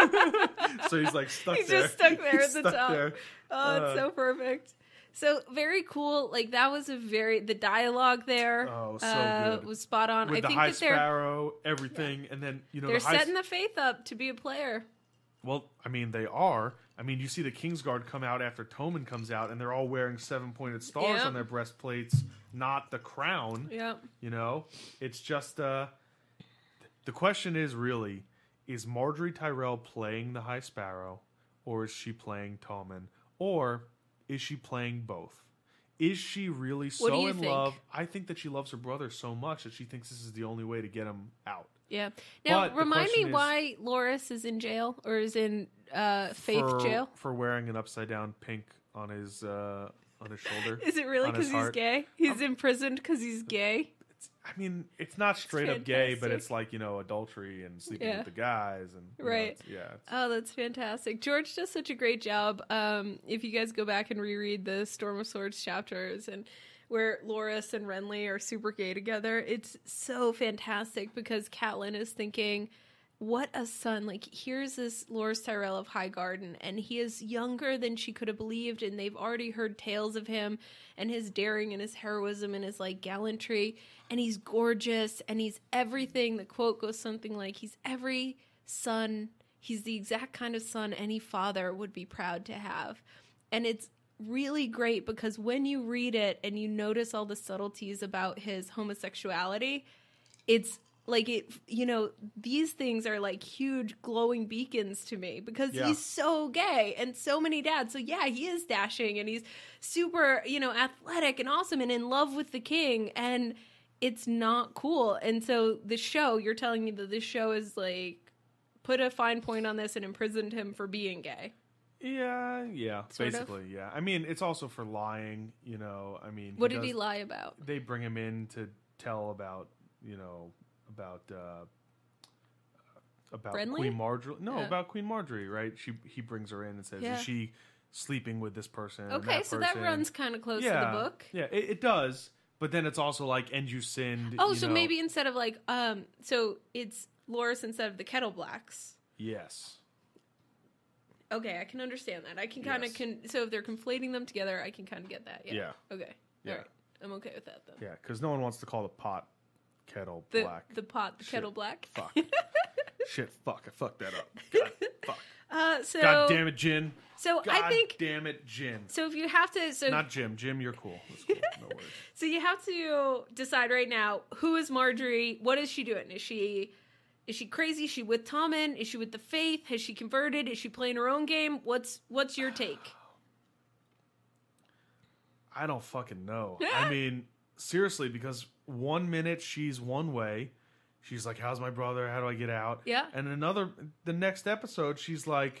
So he's like stuck He's there. just stuck there He's at the stuck top. there. Oh, it's Uh, so perfect. So very cool. Like that was a very the dialogue there. Oh, so uh, good. was spot on. With I the think High that they're Sparrow, everything, and then you know they're the high setting the faith up to be a player. Well, I mean, they are. I mean, you see the Kingsguard come out after Tommen comes out, and they're all wearing seven-pointed stars Yeah. on their breastplates, not the crown. Yeah. You know? It's just, uh... The question is, really, is Marjorie Tyrell playing the High Sparrow, or is she playing Tommen? Or is she playing both? Is she really What do so you in think? love? I think that she loves her brother so much that she thinks this is the only way to get him out. Yeah. Now, But the remind me question is- why Loras is in jail or is in uh, Faith for, jail. for wearing an upside down pink on his uh, on his shoulder. Is it really on his because he's heart. gay? He's imprisoned because he's gay. It's, I mean, it's not straight up gay, but fantastic. it's like, you know, adultery and sleeping Yeah. with the guys and you know, Right. it's- yeah. It's, Oh, that's fantastic. George does such a great job. Um, if you guys go back and reread the Storm of Swords chapters and where Loras and Renly are super gay together, it's so fantastic because Catelyn is thinking, what a son. Like, here's this Loras Tyrell of Highgarden, and he is younger than she could have believed, and they've already heard tales of him and his daring and his heroism and his, like, gallantry, and he's gorgeous, and he's everything. The quote goes something like, he's every son, he's the exact kind of son any father would be proud to have. and it's really great because when you read it and you notice all the subtleties about his homosexuality, it's like it, you know, these things are like huge glowing beacons to me because Yeah. he's so gay and so many dads. So yeah, he is dashing and he's super, you know, athletic and awesome and in love with the king, and it's not cool. And so the show, you're telling me that this show is like put a fine point on this and imprisoned him for being gay. Yeah, yeah, Sort of? basically, yeah. I mean, it's also for lying, you know. I mean, What he did he does- lie about? They bring him in to tell about, you know, about uh, about Brenly? Queen Marjorie. No, Yeah. about Queen Marjorie, right? She he brings her in and says, Yeah. "Is she sleeping with this person?" and Okay, that so that person?" runs kind of close yeah, to the book. Yeah, it, it does. But then it's also like, "And you sinned." Oh, you so know. maybe instead of like, um, so it's Loras instead of the Kettle Blacks. Yes. Okay, I can understand that. I can kind of Yes. con- so if they're conflating them together, I can kind of get that. Yeah. Yeah. Okay. Yeah. All right. I'm okay with that then. Yeah, because no one wants to call the pot kettle The black. the pot, the Shit. kettle black. Fuck. Shit. Fuck. I fucked that up. God, fuck. Uh, so God damn it, Jin. so God I think damn it, Jin. so. If you have to, so Not Jim. Jim, you're cool. That's cool. No worries. so you have to decide right now who is Marjorie. What is she doing? Is she is she crazy? Is she with Tommen? Is she with the Faith? Has she converted? Is she playing her own game? What's what's your take? I don't fucking know. I mean, seriously, because one minute she's one way. She's like, "How's my brother? How do I get out?" Yeah. And another, the next episode, she's like,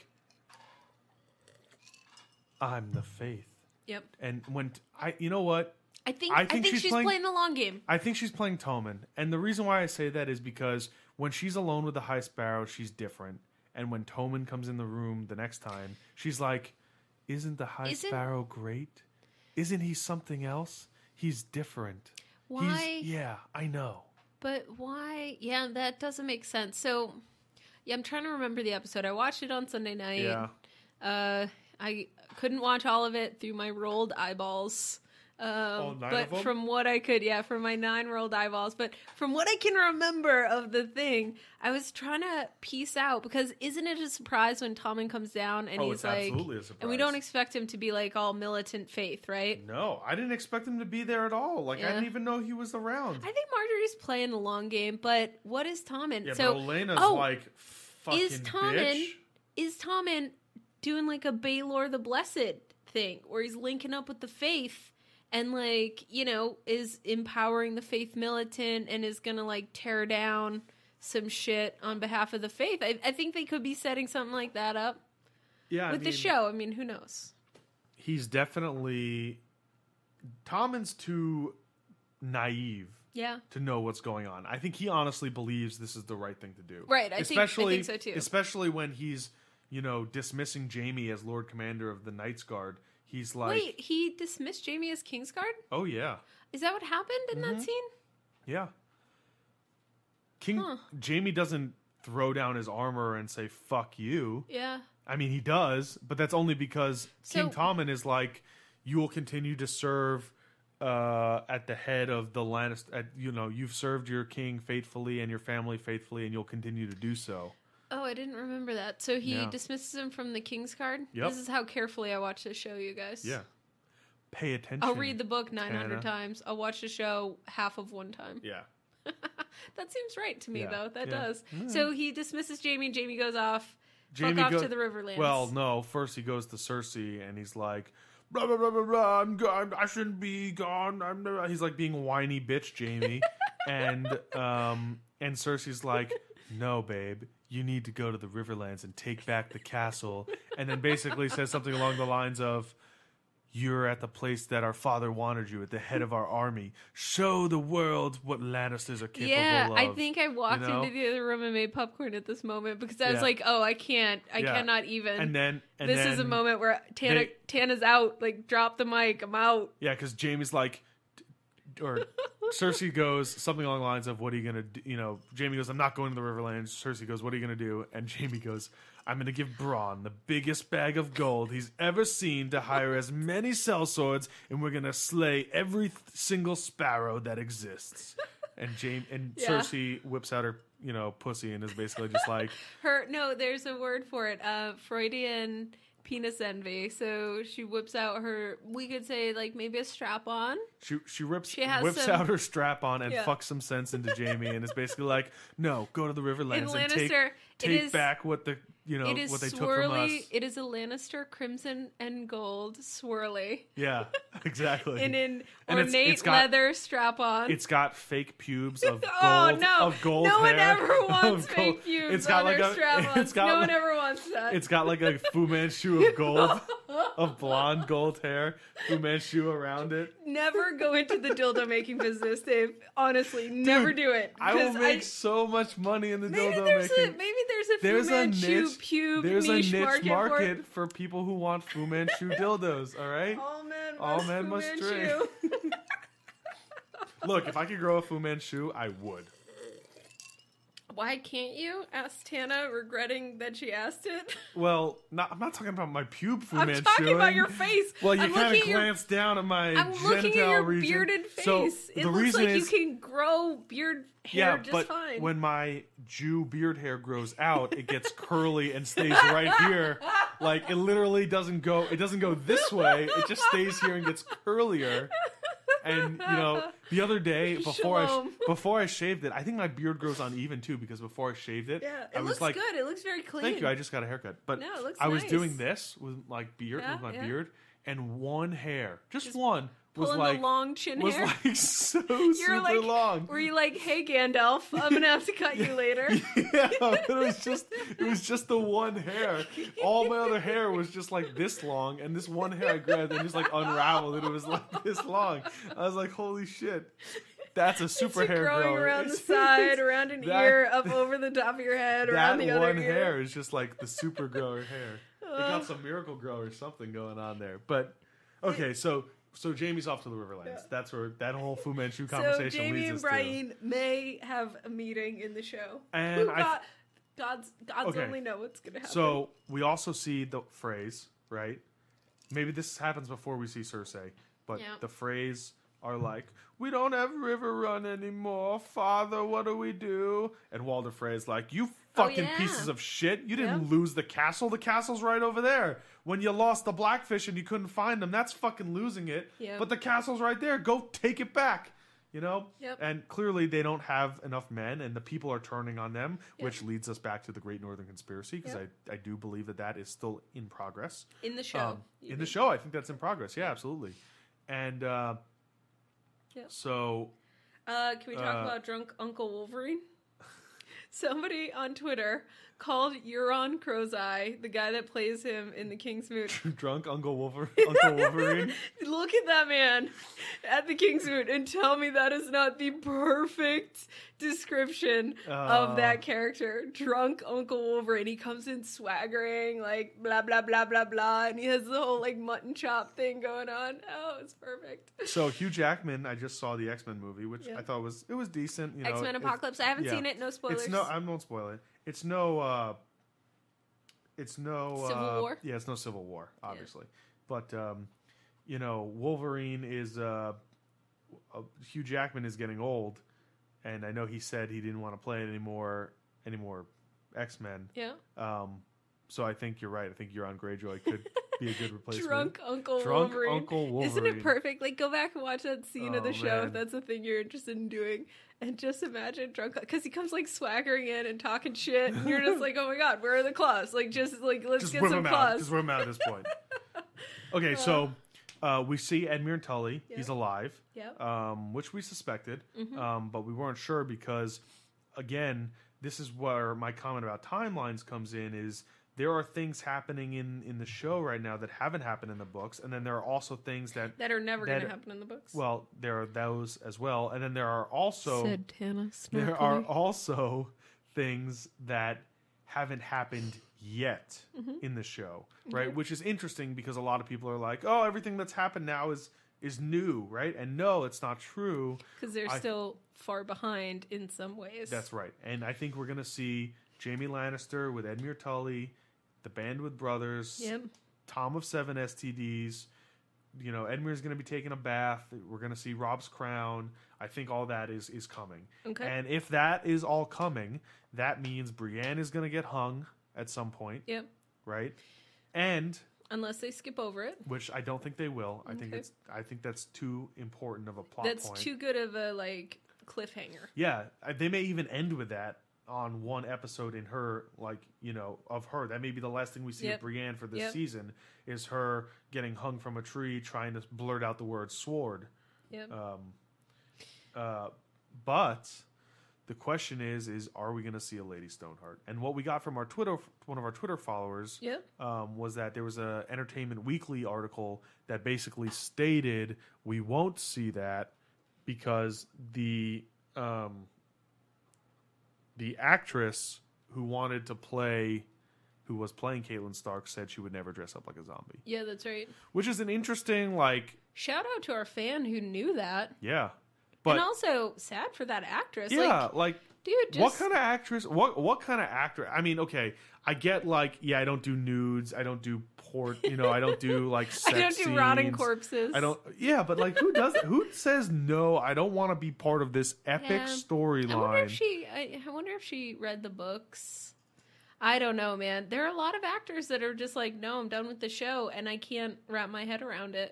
"I'm the Faith." Yep. And when I, you know what? I think I I think think, she's she's, playing- playing the long game. I think she's playing Tommen. And the reason why I say that is because when she's alone with the High Sparrow, she's different. And when Tommen comes in the room the next time, she's like, "Isn't the High Isn't- Sparrow great? Isn't he something else? He's different." Why? He's, yeah, I know. But why? Yeah, that doesn't make sense. So, yeah, I'm trying to remember the episode. I watched it on Sunday night. Yeah. Uh, I couldn't watch all of it through my rolled eyeballs. Um, All nine but of them? from what I could, yeah, from my nine rolled eyeballs. But from what I can remember of the thing, I was trying to piece out because isn't it a surprise when Tommen comes down and Oh, he's it's like, absolutely a surprise. and we don't expect him to be like all militant Faith, right? No, I didn't expect him to be there at all. Like, I Yeah. didn't even know he was around. I think Marjorie's playing the long game, but what is Tommen? yeah, so, but Elena's oh, like, fucking is Tommen bitch. is Tommen doing like a Baelor the Blessed thing where he's linking up with the Faith and like, you know, is empowering the Faith militant and is gonna like tear down some shit on behalf of the Faith? I, I think they could be setting something like that up Yeah, I with the mean, show. I mean, who knows? He's definitely... Tommen's too naive Yeah. to know what's going on. I think he honestly believes this is the right thing to do. Right, I think- I think so, too. Especially when he's, you know, dismissing Jaime as Lord Commander of the Knights Guard. He's like, Wait, he dismissed Jaime as Kingsguard? oh yeah, Is that what happened in Mm-hmm. that scene? yeah. King Huh. Jaime doesn't throw down his armor and say "fuck you." Yeah. I mean, he does, but that's only because King So- Tommen is like, you will continue to serve uh, at the head of the Lannister. At, you know, you've served your king faithfully and your family faithfully, and you'll continue to do so. Oh, I didn't remember that. So he Yeah. dismisses him from the Kingsguard? Yep. This is how carefully I watch this show, you guys. Yeah. Pay attention. I'll read the book nine hundred Tana. times. I'll watch the show half of one time. Yeah. That seems right to me, Yeah. though. That Yeah. does. So he dismisses Jamie, and Jamie goes off. Jaime fuck off go- to the Riverlands. Well, no. First, he goes to Cersei, and he's like, blah blah blah blah blah. I'm gone. I shouldn't be gone. I'm. Not. He's like being a whiny bitch, Jamie, and um, and Cersei's like, no, babe, you need to go to the Riverlands and take back the castle, and then basically says something along the lines of, you're at the place that our father wanted you, at the head of our army. Show the world what Lannisters are capable yeah, of. I think I walked you know? into the other room and made popcorn at this moment because I was Yeah. like, oh, I can't. I Yeah. cannot even. And then, and this then, is a moment where Tana, they- Tana's out. Like, drop the mic. I'm out. Yeah, because Jamie's like, or Cersei goes something along the lines of, "What are you gonna do?" You know, Jamie goes, "I'm not going to the Riverlands." Cersei goes, "What are you gonna do?" And Jamie goes, "I'm gonna give Bronn the biggest bag of gold he's ever seen to hire as many sellswords, and we're gonna slay every th- single sparrow that exists." And Jamie and Yeah. Cersei whips out her, you know, pussy and is basically just like, Her no, there's a word for it. Uh, Freudian penis envy. So she whips out her, we could say like maybe a strap on. She she rips She has whips some- out her strap on and Yeah. fucks some sense into Jamie, and it's basically like, no, go to the Riverlands In and take Lannister, it take is- back what the you know It is what they swirly. took from us. It is a Lannister crimson and gold swirly. Yeah, exactly. And in And it's- ornate it's got- leather strap on. It's got fake pubes of gold. Oh, no. Of gold No one hair, ever wants of fake gold- pubes It's got on like their a. strap-ons. It's got No like, one ever wants that. It's got like a Fu Manchu of gold, of blonde gold hair, Fu Manchu around it. Never go into the dildo making business, Dave. Honestly, never do it. I will 'Cause make so much money in the maybe dildo there's making. a maybe there's a There's Fu a Manchu niche. pube There's a niche niche market, market, for for people who want Fu Manchu dildos. All right. all men. All must men Fu must Manchu. Look, if I could grow a Fu Manchu, I would. Why can't you? Asked Tana, regretting that she asked it. Well, not, I'm not talking about my pube Fu I'm Manchu. talking about your face. Well, you I'm kind looking of at your- glance down at my I'm genital looking at your region. bearded face. So it the looks reason like is, you can grow beard hair yeah, just but fine. when my Jew beard hair grows out, it gets curly and stays right here. Like it literally doesn't go. It doesn't go this way. It just stays here and gets curlier. And you know, the other day before I Shalom. before I shaved it, I think my beard grows uneven too because before I shaved it, yeah, I it was looks like, good. It looks very clean. "Thank you, I just got a haircut." But No, it looks I was nice. doing this with like beard Yeah, with my yeah. beard, and one hair, just, Just one, was Pulling like the long chin was hair. like so You're super like, long. were you like, hey Gandalf, I'm gonna have to cut you later? Yeah, but it was just it was just the one hair. All my other hair was just like this long, and this one hair I grabbed and just like unraveled, and it was like this long. I was like, holy shit, that's a super It's hair growing grower. around the It's- side, around an that- ear, up over the top of your head, around That the other one ear. hair is just like the super grower hair. They Uh. got some miracle grow or something going on there. But okay, so so Jamie's off to the Riverlands. Yeah. That's where that whole Fu Manchu So conversation Jamie leads and us to. Brian may have a meeting in the show. And Who I- God, God's God's Okay. only know what's gonna happen. So we also see the phrase, right? Maybe this happens before we see Cersei, but Yeah. the phrase are like, "We don't have River Run anymore, Father. What do we do?" And Walder Frey's like, "You fucking yeah. pieces of shit! You didn't Yep. lose the castle. The castle's right over there. When you lost the Blackfish and you couldn't find them, that's fucking losing it. Yep. But the castle's right there. Go take it back." You know? Yep. And clearly they don't have enough men, and the people are turning on them, Yep. which leads us back to the Great Northern Conspiracy, because Yep. I, I do believe that that is still in progress. in the show, Um, you in the mean. show, I think that's in progress. Yeah, absolutely. And uh, Yep. so, Uh, can we talk Uh, about drunk Uncle Wolverine? Somebody on Twitter called Euron Crowseye, the guy that plays him in The King's Moot. drunk Uncle Wolver- Uncle Wolverine. Look at that man at the King's Moot and tell me that is not the perfect description Uh. of that character. Drunk Uncle Wolverine. He comes in swaggering, like blah blah blah blah blah, and he has the whole like mutton chop thing going on. Oh, it's perfect. So Hugh Jackman, I just saw the X-Men movie, which Yeah. I thought was it was decent. You know, X-Men it- Apocalypse. I haven't yeah. seen it. No spoilers. It's no, I won't spoil it. It's no, uh, it's no Civil uh, War? Yeah, it's no Civil War, obviously. But um, you know, Wolverine is uh, uh, Hugh Jackman is getting old, and I know he said he didn't want to play anymore anymore X-Men. Yeah. Um, so I think you're right. I think Euron Greyjoy could be a good replacement. Drunk Uncle Drunk Wolverine. Uncle Wolverine. Isn't it perfect? Like, go back and watch that scene of Oh, the show man. if that's a thing you're interested in doing. And just imagine drunk, because he comes like swaggering in and talking shit, and you're just like, oh my god, where are the claws? Like, just like, let's Just get whip some him out. claws. Just whip him out at this point. Okay, so uh, we see Edmure Tully. Yeah. He's alive. Yep. Um, which we suspected, Mhm. um, but we weren't sure because, again, this is where my comment about timelines comes in. Is there are things happening in, in the show right now that haven't happened in the books, and then there are also things that, That are never that going to are- happen in the books. well, there are those as well, and then there are also Said Tana there are snarkily. also things that haven't happened yet Mhm. in the show, right? Okay. Which is interesting because a lot of people are like, "Oh, everything that's happened now is is new," right? And no, it's not true. Because they're I- still far behind in some ways. That's right. And I think we're going to see Jaime Lannister with Edmure Tully, the Bandwood brothers, Yep. Tom of Seven S T Ds. You know, Edmure's going to be taking a bath. We're going to see Rob's crown. I think all that is is coming. Okay. And if that is all coming, that means Brienne is going to get hung at some point, Yep. right? And Unless they skip over it. Which I don't think they will. I Okay. think it's. I think that's too important of a plot That's point. too good of a, like, cliffhanger. Yeah, I- they may even end with that on one episode in her, like, you know, of her. That may be the last thing we see Yep. of Brienne for this Yep. season, is her getting hung from a tree trying to blurt out the word sword. Yep. Um, uh, but the question is, is are we going to see a Lady Stoneheart? And what we got from our Twitter, one of our Twitter followers, Yep. um, was that there was a Entertainment Weekly article that basically stated we won't see that because the um, the actress who wanted to play, who was playing Catelyn Stark, said she would never dress up like a zombie. Yeah, that's right. Which is an interesting, like, Shout out to our fan who knew that. yeah. But and also, sad for that actress. yeah, Like, like, dude, just... what kind of actress, what what kind of actor, I mean, okay, I get, like, yeah, I don't do nudes, I don't do port, you know, I don't do, like, sex I don't do scenes. rotting corpses. I don't, yeah, but, like, who does, who says, no, I don't want to be part of this epic Yeah. I wonder storyline? if she. I, I wonder if she read the books. I don't know, man. There are a lot of actors that are just like, no, I'm done with the show, and I can't wrap my head around it.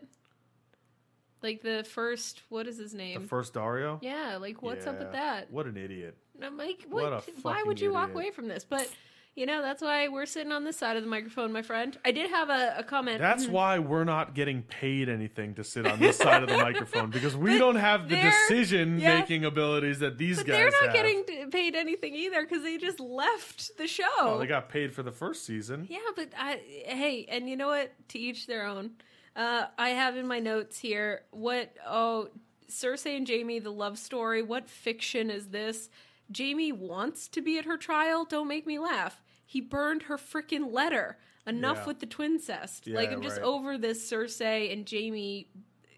Like the first, what is his The name? first Dario? Yeah, like what's up with Yeah. that? What an idiot. And I'm like, What what? a why fucking would you walk idiot. away from this? But you know, that's why we're sitting on this side of the microphone, my friend. I did have a, a comment. That's why we're not getting paid anything to sit on this side of the microphone, because we don't have the they're- decision-making abilities that these But guys they're not have. getting t- paid anything either because they just left the show. Oh, they got paid for the first season. Yeah, but I, hey, and you know what? To each their own. Uh, I have in my notes here what, oh, Cersei and Jaime, the love story. What fiction is this? Jaime wants to be at her trial. Don't make me laugh. He burned her freaking letter. Enough Yeah. with the twincest. Yeah, like, I'm just right. over this Cersei and Jaime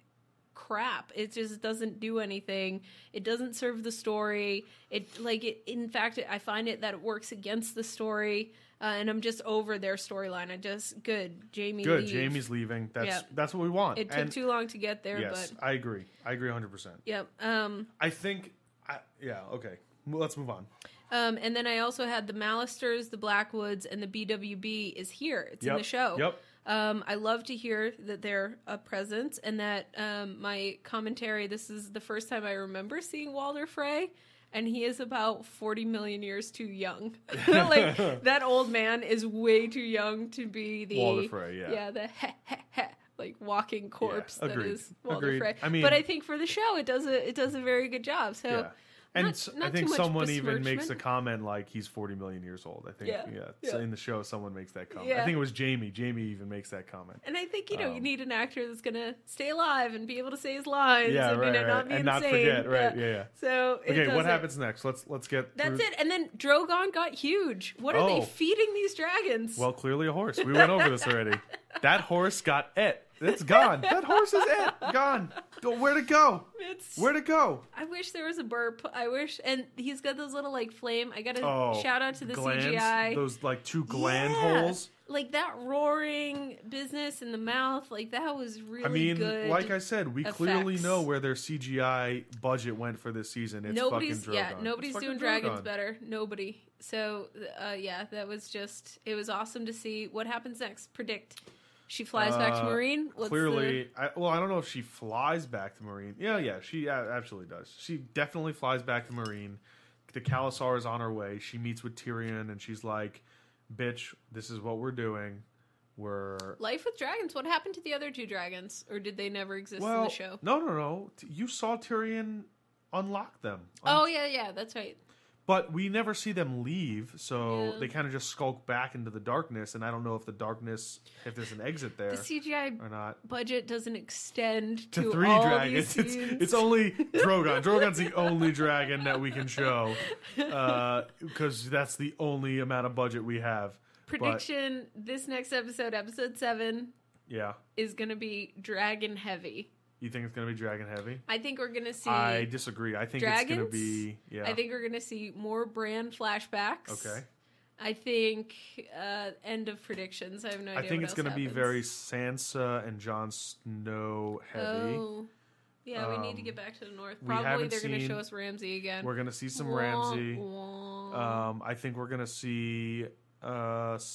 crap. It just doesn't do anything. It doesn't serve the story. It, like, it, in fact, I find it that it works against the story. Uh, and I'm just over their storyline. I just good. Jaime. Good, leave. Jamie's leaving. That's Yeah. that's what we want. It took And too long to get there, yes, but I agree. I agree one hundred percent. yep. Um, I think, I, yeah, okay. Well, let's move on. um, and then I also had the Mallisters, the Blackwoods, and the B W B is here. It's in Yep, the show. Yep. Um, I love to hear that they're a presence and that um, my commentary. This is the first time I remember seeing Walder Frey. And he is about forty million years too young. Like, that old man is way too young to be the... Walder Frey, yeah. Yeah, the heh, heh, heh, like, walking corpse Yeah, that agreed. is Walder Agreed. Frey. I mean- but I think for the show, it does a, it does a very good job. So, Yeah. And not- s- not I think too much someone even makes a besmirchment. comment like he's forty million years old. I think, Yeah, yeah. yeah. So in the show, someone makes that comment. I Yeah. think it was Jamie. Jamie even makes that comment. And I think, you know, you Um, need an actor that's going to stay alive and be able to say his lines Yeah, and, right, you know, right. not be And not insane. forget, right, yeah, yeah. So, it Okay, does what it. happens next? Let's let's get That's through. it. And then Drogon got huge. What are Oh. they feeding these dragons? Well, clearly a horse. We went over this already. That horse got it. It's gone. That horse is it. Gone. Go. Where to go? it's Where to go? I wish there was a burp. I wish, and he's got those little like flame. I got to Oh, shout out to the glands, C G I. Those like two gland Yeah. holes. Like that roaring business in the mouth. Like that was really I mean, good. like I said, we clearly effects. know where their C G I budget went for this season. It's nobody's fucking yeah, Drogon. nobody's It's doing fucking dragons Drogon. better. Nobody. So uh, yeah, that was just it was awesome to see. What happens next? Predict. She flies back to Uh, Marine. What's Clearly, I, well, I don't know if she flies back to Marine. Yeah, yeah, she a- absolutely does. She definitely flies back to Marine. The Khalasar is on her way. She meets with Tyrion, and she's like, "Bitch, this is what we're doing. We're the Life with Dragons? What happened to the other two dragons, or did they never exist well, in the show? no, no, no. T- You saw Tyrion unlock them. Oh yeah, yeah, that's right. But we never see them leave, so Yeah. they kind of just skulk back into the darkness. And I don't know if the darkness, if there's an exit there The C G I or not. budget doesn't extend To to, three all dragons. these It's, scenes. it's only Drogon. Drogon's the only dragon that we can show because that's the only amount of budget we have. Prediction: this next episode, episode seven, Yeah. is going to be dragon heavy. You think it's going to be dragon heavy? I think we're going to see. I disagree. I think it's going to dragons? be. Yeah. I think we're going to see more Bran flashbacks. Okay. I think uh, end of predictions. I have no idea. I think what it's else going to be happens. very Sansa and Jon Snow heavy. Oh. Yeah, we need to Um, get back to the north. we Probably haven't they're going to seen- show us Ramsay again. We're going to see some Wah, Ramsay. wah. Um, I think we're gonna see uh, s-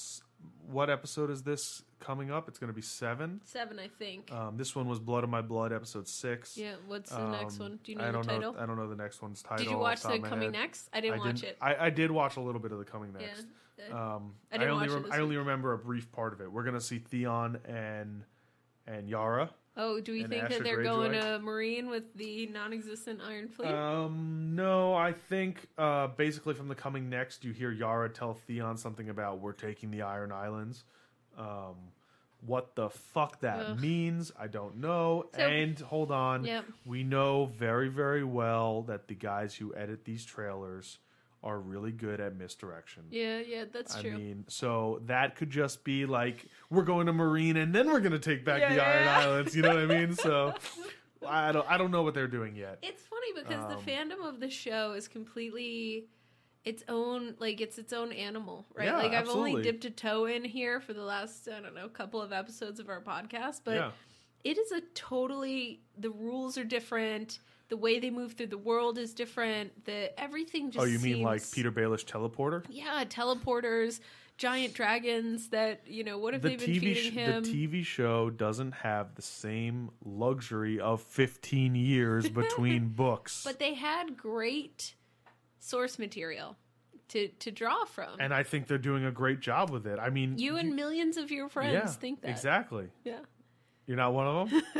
what episode is this coming up? It's going to be seven. Seven, I think. Um, this one was Blood of My Blood, episode six. Yeah, what's the um, next one? Do you know I the don't title? know. I don't know the next one's title. Did you watch the the Coming Next? I didn't I watch didn't, it. I, I did watch a little bit of the Coming Next. Yeah. Um, I didn't I only watch it rem- this I only week. remember a brief part of it. We're going to see Theon and and Yara. Oh, do we and think Asher that they're Greyjoy. going to Marine with the non-existent Iron Fleet? Um, no, I think uh, basically from the Coming Next, you hear Yara tell Theon something about we're taking the Iron Islands. Um, what the fuck that Ugh. means, I don't know. So- and hold on, Yep. we know very, very well that the guys who edit these trailers are really good at misdirection. Yeah, yeah, that's I true. mean, so that could just be like, we're going to Marine and then we're going to take back Yeah, the yeah, Iron yeah. Islands. You know what I mean? So I don't, I don't know what they're doing yet. It's funny because Um, the fandom of the show is completely its own, like it's its own animal, right? Yeah, like I've absolutely. only dipped a toe in here for the last, I don't know, couple of episodes of our podcast, but Yeah. it is a totally, the rules are different. The way they move through the world is different. The everything just Oh, you mean seems- like Peter Baelish teleporter? Yeah, teleporters, giant dragons that, you know, what have The they been T V feeding sh- him? the T V show doesn't have the same luxury of fifteen years between books. But they had great source material to, to draw from. And I think they're doing a great job with it. I mean, you and millions of your friends yeah, think that. exactly. Yeah. You're not one of them?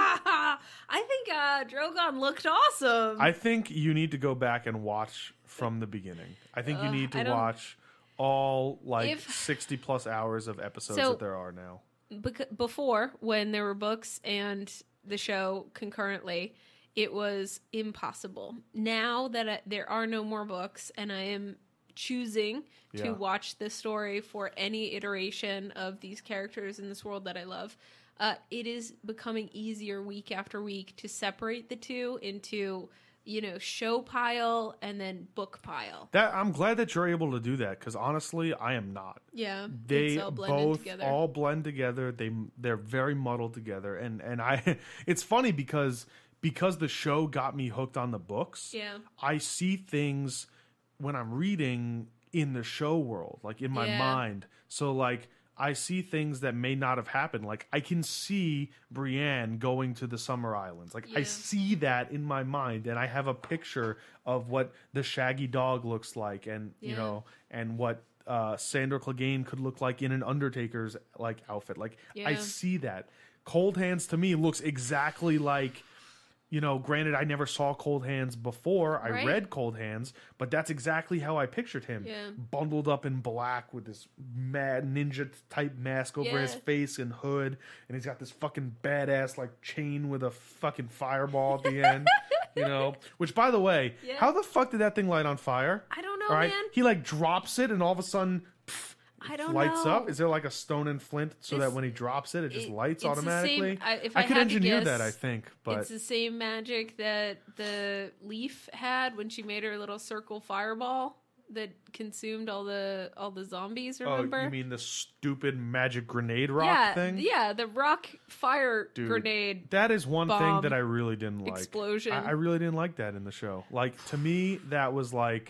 I think uh, Drogon looked awesome. I think you need to go back and watch from the beginning. I think you Ugh, need I to don't- watch all like If- sixty plus hours of episodes So- that there are now. Bec- before, when there were books and the show concurrently, it was impossible. Now that I, there are no more books and I am choosing to Yeah. watch the story for any iteration of these characters in this world that I love, uh, it is becoming easier week after week to separate the two into, you know, show pile and then book pile. That I'm glad that you're able to do that because honestly, I am not. Yeah, They it's all blended both together. all blend together. They they're very muddled together, and and I. It's funny because because the show got me hooked on the books. Yeah. I see things when I'm reading in the show world, like in my Yeah. mind. So like I see things that may not have happened. Like I can see Brienne going to the Summer Islands. Like I Yeah. see that in my mind, and I have a picture of what the Shaggy Dog looks like, and you Yeah. know, and what uh, Sandor Clegane could look like in an Undertaker's like outfit. Like I Yeah. see that. Cold Hands to me looks exactly like. You know, granted, I never saw Cold Hands before. I Right. read Cold Hands, but that's exactly how I pictured him. Yeah. Bundled up in black with this mad ninja type mask over his Yeah. face and hood, and he's got this fucking badass like chain with a fucking fireball at the end. You know, which by the way, Yeah. how the fuck did that thing light on fire? I don't know, All right, man. he like drops it, and all of a sudden. Pff, I don't lights know. up. Is there like a stone and flint so It's- that when he drops it, it just it- lights it's the automatically? same- I- if I I could had to engineer guess, that, I think, but It's the same magic that the leaf had when she made her little circle fireball that consumed all the all the zombies. Remember? oh, you mean the stupid magic grenade rock yeah, thing? yeah, the rock fire Dude, grenade. That is one thing bomb that I really didn't like. explosion. I, I really didn't like that in the show. Like to me, that was like,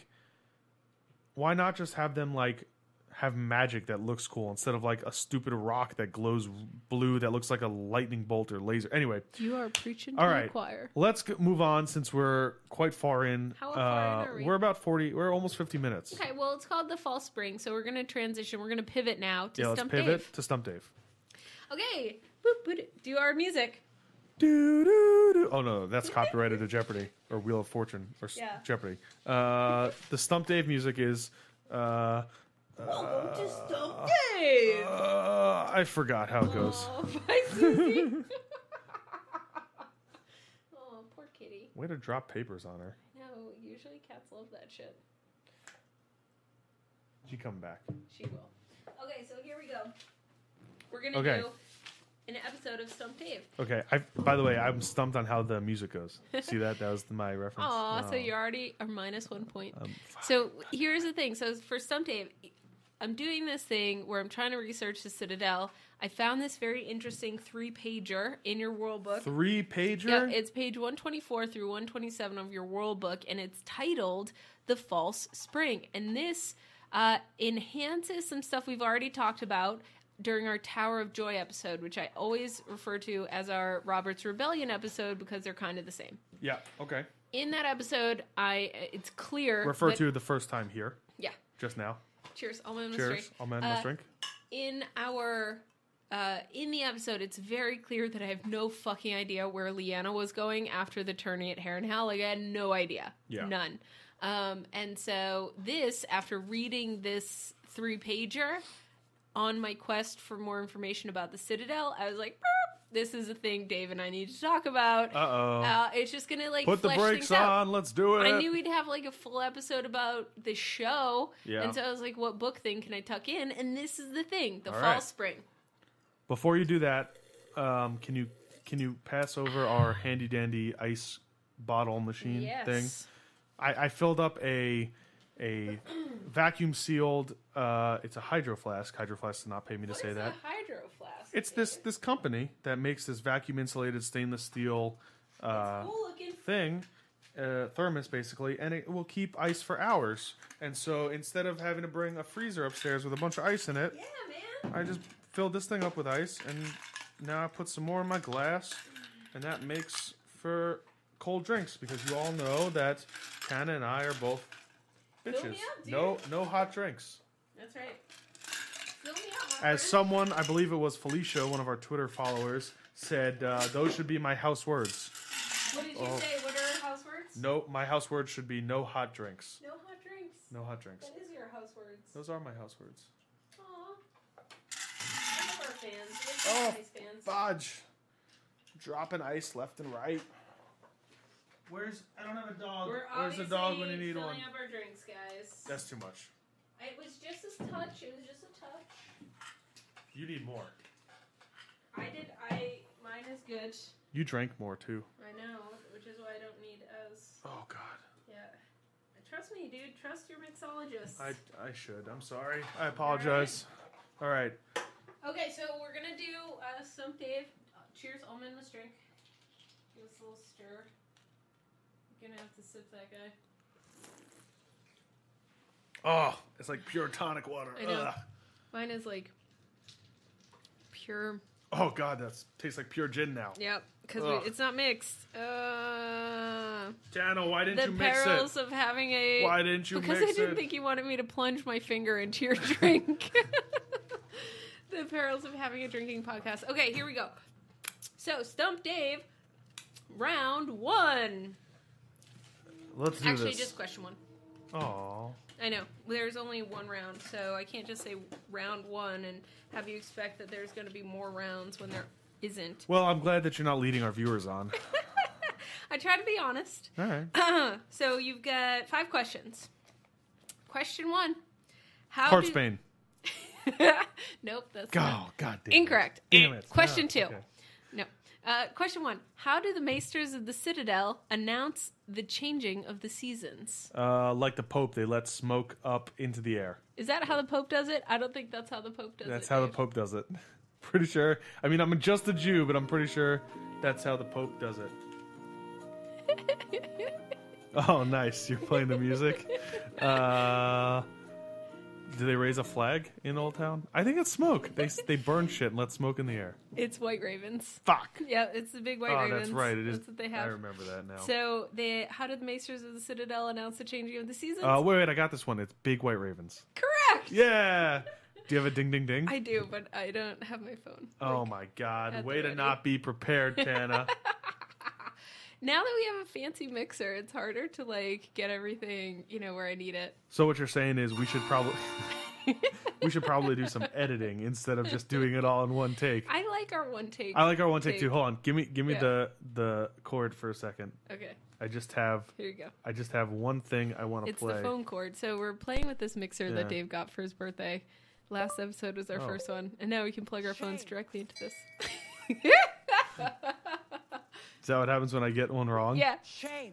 why not just have them like have magic that looks cool instead of like a stupid rock that glows blue that looks like a lightning bolt or laser. Anyway, You are preaching to all the right, choir. let's go, move on since we're quite far in. How far in Uh, are we? We're about forty. We're almost fifty minutes. Okay, well, it's called the fall spring, so we're gonna transition. We're gonna pivot now to Yeah, let's Stump pivot Dave. to Stump Dave. Okay, boop, boop, do our music. Do, do, do. Oh no, that's copyrighted to Jeopardy or Wheel of Fortune or s- Yeah. Jeopardy. Uh, the Stump Dave music is. Uh, Welcome to Stump Dave. uh, I forgot how it goes. Oh, bye, Susie. Oh, poor kitty. Way to drop papers on her. No, usually cats love that shit. She come back. She will. Okay, so here we go. We're gonna Okay. do an episode of Stump Dave. Okay. I. By the way, I'm stumped on how the music goes. See that? That was my reference. Aw, Oh. so you already are minus one point. Um, fuck. So here's the thing. So for Stump Dave, I'm doing this thing where I'm trying to research the Citadel. I found this very interesting three-pager in your world book. Three pager. Yeah, it's page one twenty-four through one twenty-seven of your world book, and it's titled "The False Spring." And this, Uh, enhances some stuff we've already talked about during our Tower of Joy episode, which I always refer to as our Robert's Rebellion episode because they're kind of the same. Yeah, okay. In that episode, I it's clear... Refer that, to the first time here. Yeah. Just now. Cheers. Almond Cheers. drink. Almond uh, drink. In our... Uh, in the episode, it's very clear that I have no fucking idea where Lyanna was going after the tourney at Harrenhal. Like, I had no idea. Yeah. None. Um, and so this, after reading this three-pager on my quest for more information about the Citadel, I was like, Burp, this is a thing Dave and I need to talk about. Uh-oh. Uh, it's just going to, like, Put the flesh brakes things out. on. Let's do it. I knew we'd have, like, a full episode about the show. Yeah. And so I was like, what book thing can I tuck in? And this is the thing, the All fall right. spring. Before you do that, um, can you can you pass over our handy dandy ice bottle machine yes. thing? I, I filled up a a vacuum sealed. Uh, it's a hydro flask. Hydro flask did not pay me to What say is that. a hydro flask? It's this this company that makes this vacuum insulated stainless steel uh, cool looking. thing, uh, thermos basically, and it will keep ice for hours. And so instead of having to bring a freezer upstairs with a bunch of ice in it, Yeah, man. I just filled this thing up with ice, and now I put some more in my glass, and that makes for cold drinks, because you all know that Tana and I are both Fill bitches. me up, dude. No, no hot drinks. That's right. Fill me up, my As friend. someone, I believe it was Felicia, one of our Twitter followers, said, uh, those should be my house words. What did you Oh. say? What are house words? No, my house words should be no hot drinks. No hot drinks. No hot drinks. That is your house words. Those are my house words. Aw. I love our fans. Oh, We're nice fans. Fudge. Dropping ice left and right. Where's, I don't have a dog. We're Where's the obviously dog when you need filling one? up our drinks, guys. That's too much. It was just a touch. It was just a touch. You need more. I did. I mine is good. You drank more too. I know, which is why I don't need as. Oh God. Yeah. Trust me, dude. Trust your mixologist. I, I should. I'm sorry. I apologize. All right. Okay, so we're gonna do uh, Stump Dave. Uh, cheers, almond must drink. Give us a little stir. You're gonna have to sip that guy. Oh, it's like pure tonic water. I know. Ugh. Mine is like pure. Oh God, that tastes like pure gin now. Yep, because Ugh. it's not mixed. Uh, Dana, why didn't the you mix perils it? of having a. Why didn't you because mix I didn't it? think you wanted me to plunge my finger into your drink. The perils of having a drinking podcast. Okay, here we go. So, Stump Dave, round one. Let's do Actually, this. just question one. Aw. I know. There's only one round, so I can't just say round one and have you expect that there's going to be more rounds when there isn't. Well, I'm glad that you're not leading our viewers on. I try to be honest. All right. So you've got five questions. Question one. How Heart's do... pain. Nope, that's Oh, not... God damn Incorrect. it. Damn it. Question No. two. Okay. No. Uh, question one. How do the Maesters of the Citadel announce the changing of the seasons? Uh, like the Pope, they let smoke up into the air. Is that how the Pope does it? I don't think that's how the Pope does That's it. how the Dave. Pope does it. Pretty sure. I mean, I'm just a Jew, but I'm pretty sure that's how the Pope does it. Oh, nice. You're playing the music. Uh, do they raise a flag in Old Town? I think it's smoke. They they burn shit and let smoke in the air. It's White Ravens. Fuck. Yeah, it's the big White Oh, Ravens. that's right. It is. That's what they I have. remember that now. So, they, how did the Maesters of the Citadel announce the changing of the seasons? Uh, wait, wait, I got this one. It's Big White Ravens. Correct! Yeah. Do you have a ding, ding, ding? I do, but I don't have my phone. Oh Like, my God! at the Way to ready. not be prepared, Tana. now that we have a fancy mixer, it's harder to, like, get everything, you know, where I need it. So what you're saying is we should probably we should probably do some editing instead of just doing it all in one take. I like our one take. I like our one take take. too. Hold on, give me give me Yeah. the the chord for a second. Okay, I just have here you go. I just have one thing I want to It's play. the phone cord. So we're playing with this mixer Yeah. that Dave got for his birthday. Last episode was our Oh. first one, and now we can plug our phones directly into this. Is that what happens when I get one wrong? Yeah, Shame.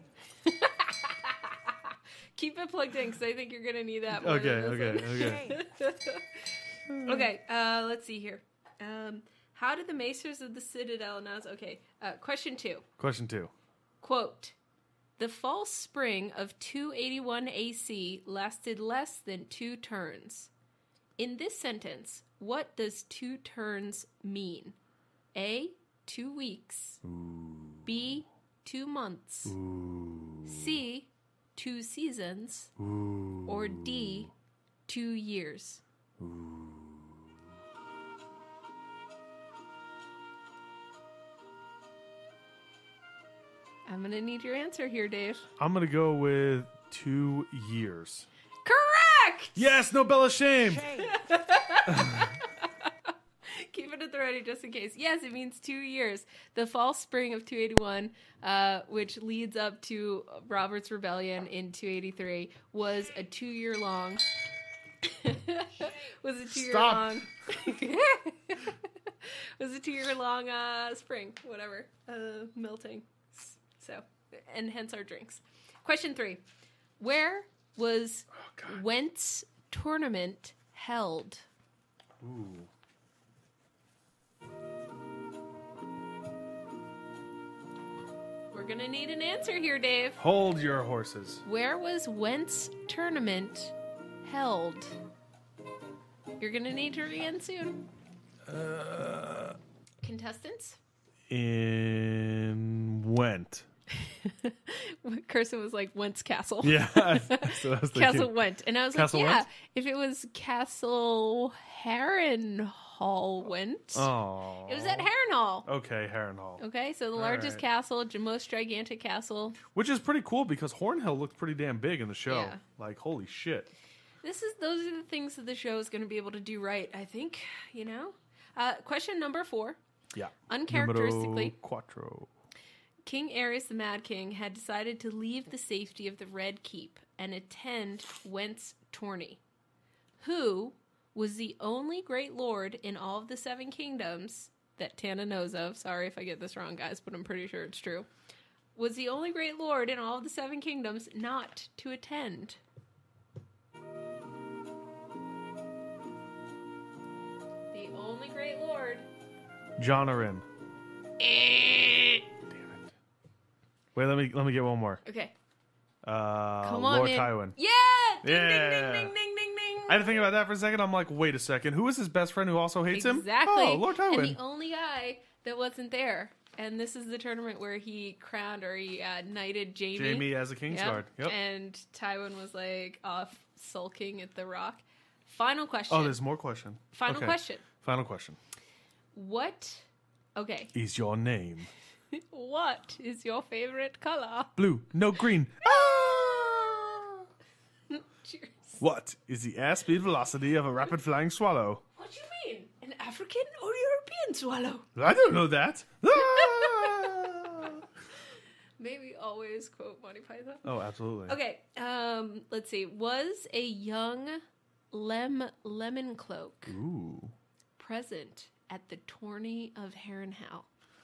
keep it plugged in because I think you're gonna need that. More Okay. than this Okay. one. Okay. Okay, uh, let's see here. Um, how did the Maesters of the Citadel announce? Okay, uh, question two. Question two. Quote, The false spring of two eighty-one A C lasted less than two turns. In this sentence, what does two turns mean? A, two weeks. Ooh. B, two months. Ooh. C, two seasons. Ooh. Or D, two years. Ooh. I'm going to need your answer here, Dave. I'm going to go with two years. Correct! Yes, no Bella shame. Keep it at the ready just in case. Yes, it means two years. The false spring of two eighty-one, uh, which leads up to Robert's Rebellion in two eighty-three, was a two-year long... was a two-year Stop. long... was a two-year long uh, spring, whatever, uh, melting. So, and hence our drinks. Question three. Where was Oh, Wentz tournament held? Ooh. We're going to need an answer here, Dave. Hold your horses. Where was Wentz tournament held? You're going to need to re-end soon. Uh, Contestants? in Went. Kirsten was like, Wentz Castle. Yeah. So I was thinking, Castle Went. And I was Castle like, yeah, Went? if it was Castle Harrenhal Went. Oh. It was at Harrenhal. Okay, Harrenhal. Okay, so the All largest right. castle, j- most gigantic castle. Which is pretty cool because Hornhill looked pretty damn big in the show. Yeah. Like, holy shit. This is those are the things that the show is going to be able to do right, I think, you know. Uh, question number four. Yeah. Uncharacteristically, Numero quattro. King Aerys the Mad King had decided to leave the safety of the Red Keep and attend Wentz tourney. Who was the only great lord in all of the Seven Kingdoms that Tana knows of? Sorry if I get this wrong, guys, but I'm pretty sure it's true. Was the only great lord in all of the Seven Kingdoms not to attend? The only great lord. Jonarin. Eh. Wait, let me let me get one more. Okay. Uh, Come on, Lord man. Tywin. Yeah! Ding, Yeah. ding, ding, ding, ding, ding, ding. I had to think about that for a second. I'm like, wait a second. Who is his best friend who also hates him? Exactly. Oh, Lord Tywin. And the only guy that wasn't there. And this is the tournament where he crowned or he uh, knighted Jaime. Jaime as a Kingsguard. Yep. And Tywin was like off sulking at the Rock. Final question. Oh, there's more question. Final Okay. question. Final question. What? Okay. Is your name What is your favorite color? blue? No green. Cheers. What is the airspeed velocity of a rapid flying swallow? What do you mean? An African or European swallow? I don't know that. Ah! Maybe always quote Monty Python. Oh, absolutely. Okay, um, let's see. Was a young lem lemon cloak Ooh. present at the tourney of Harrenhal?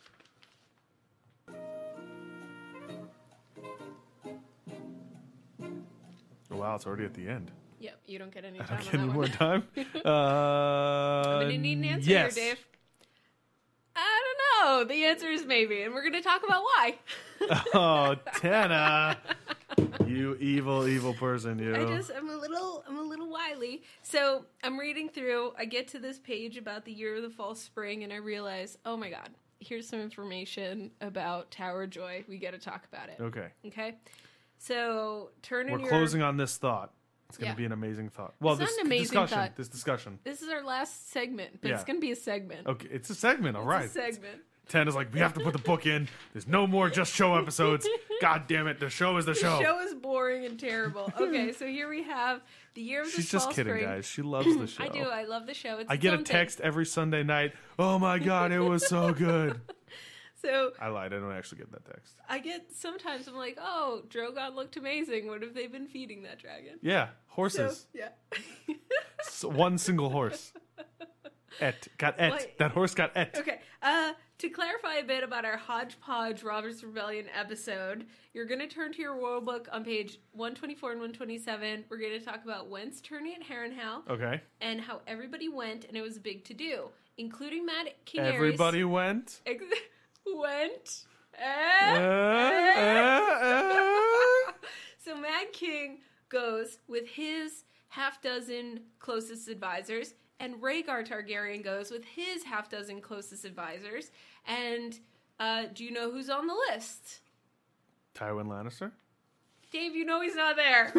Oh, wow, it's already at the end. Yep, you don't get any I time don't on get any that more one. time. Uh, I'm gonna need an answer yes. here, Dave. I don't know. The answer is maybe, and we're gonna talk about why. Oh, Tana. You evil, evil person, you. I just I'm a little I'm a little wily. So I'm reading through, I get to this page about the year of the false spring, and I realize, oh my god, here's some information about Tower Joy. We gotta talk about it. Okay. Okay. So turn in We're your closing on this thought. It's going to Yeah. be an amazing thought. Well, It's not this an amazing discussion. thought. This discussion. This is our last segment, but it's Yeah. gonna be a segment. Okay, it's a segment, all right. It's a segment. Tana's like, we have to put the book in. There's no more just show episodes. God damn it, the show is the The show. show is boring and terrible. Okay, so here we have the year of the She's just fall kidding, spring. guys. She loves the show. I do. I love the show. It's I its get a own thing. text every Sunday night. Oh my God, it was so good. So I lied. I don't actually get that text. I get sometimes I'm like, oh, Drogon looked amazing. What have they been feeding that dragon? Yeah, So, horses. yeah. S- One single horse. Et. Got et. What? That horse got et. Okay. Uh, to clarify a bit about our hodgepodge Robert's Rebellion episode, you're going to turn to your rule book on page one twenty-four and one twenty-seven. We're going to talk about Wentz tourney at Harrenhal Okay. and how everybody went, and it was a big to-do, including Mad King Aerys. Everybody went. Ex- went, eh, Uh, uh, uh. So Mad King goes with his half dozen closest advisors, and Rhaegar Targaryen goes with his half dozen closest advisors. And uh, do you know who's on the list? Tywin Lannister? Dave, you know he's not there.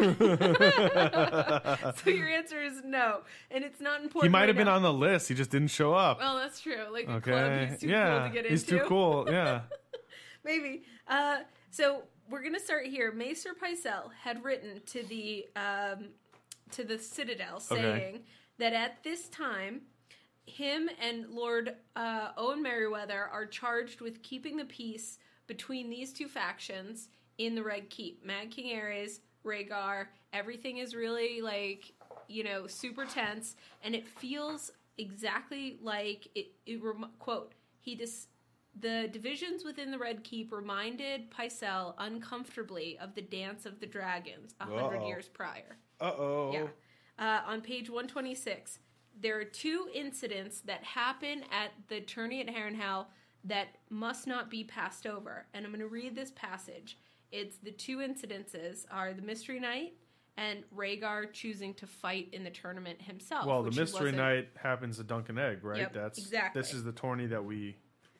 So your answer is no. And it's not important. He might right have been now. on the list. He just didn't show up. Well, that's true. Like a Okay. club, he's too yeah. cool to get he's into. too cool. Yeah. Maybe. Uh, so we're gonna start here. Maester Pycelle had written to the um, to the Citadel saying Okay. that at this time, him and Lord uh, Owen Merryweather are charged with keeping the peace between these two factions in the Red Keep. Mad King Aerys, Rhaegar, everything is really like, you know, super tense, and it feels exactly like it, it rem- quote, he dis- the divisions within the Red Keep reminded Pycelle uncomfortably of the Dance of the Dragons a hundred Uh-oh. years prior. Uh-oh. Yeah. Uh, on page one twenty-six, there are two incidents that happen at the tourney at Harrenhal that must not be passed over. And I'm going to read this passage. It's the two incidences are the Mystery Night and Rhaegar choosing to fight in the tournament himself. Well, the which he Mystery wasn't- Night happens at Dunk and Egg, right? Yep, That's exactly. This is the tourney that we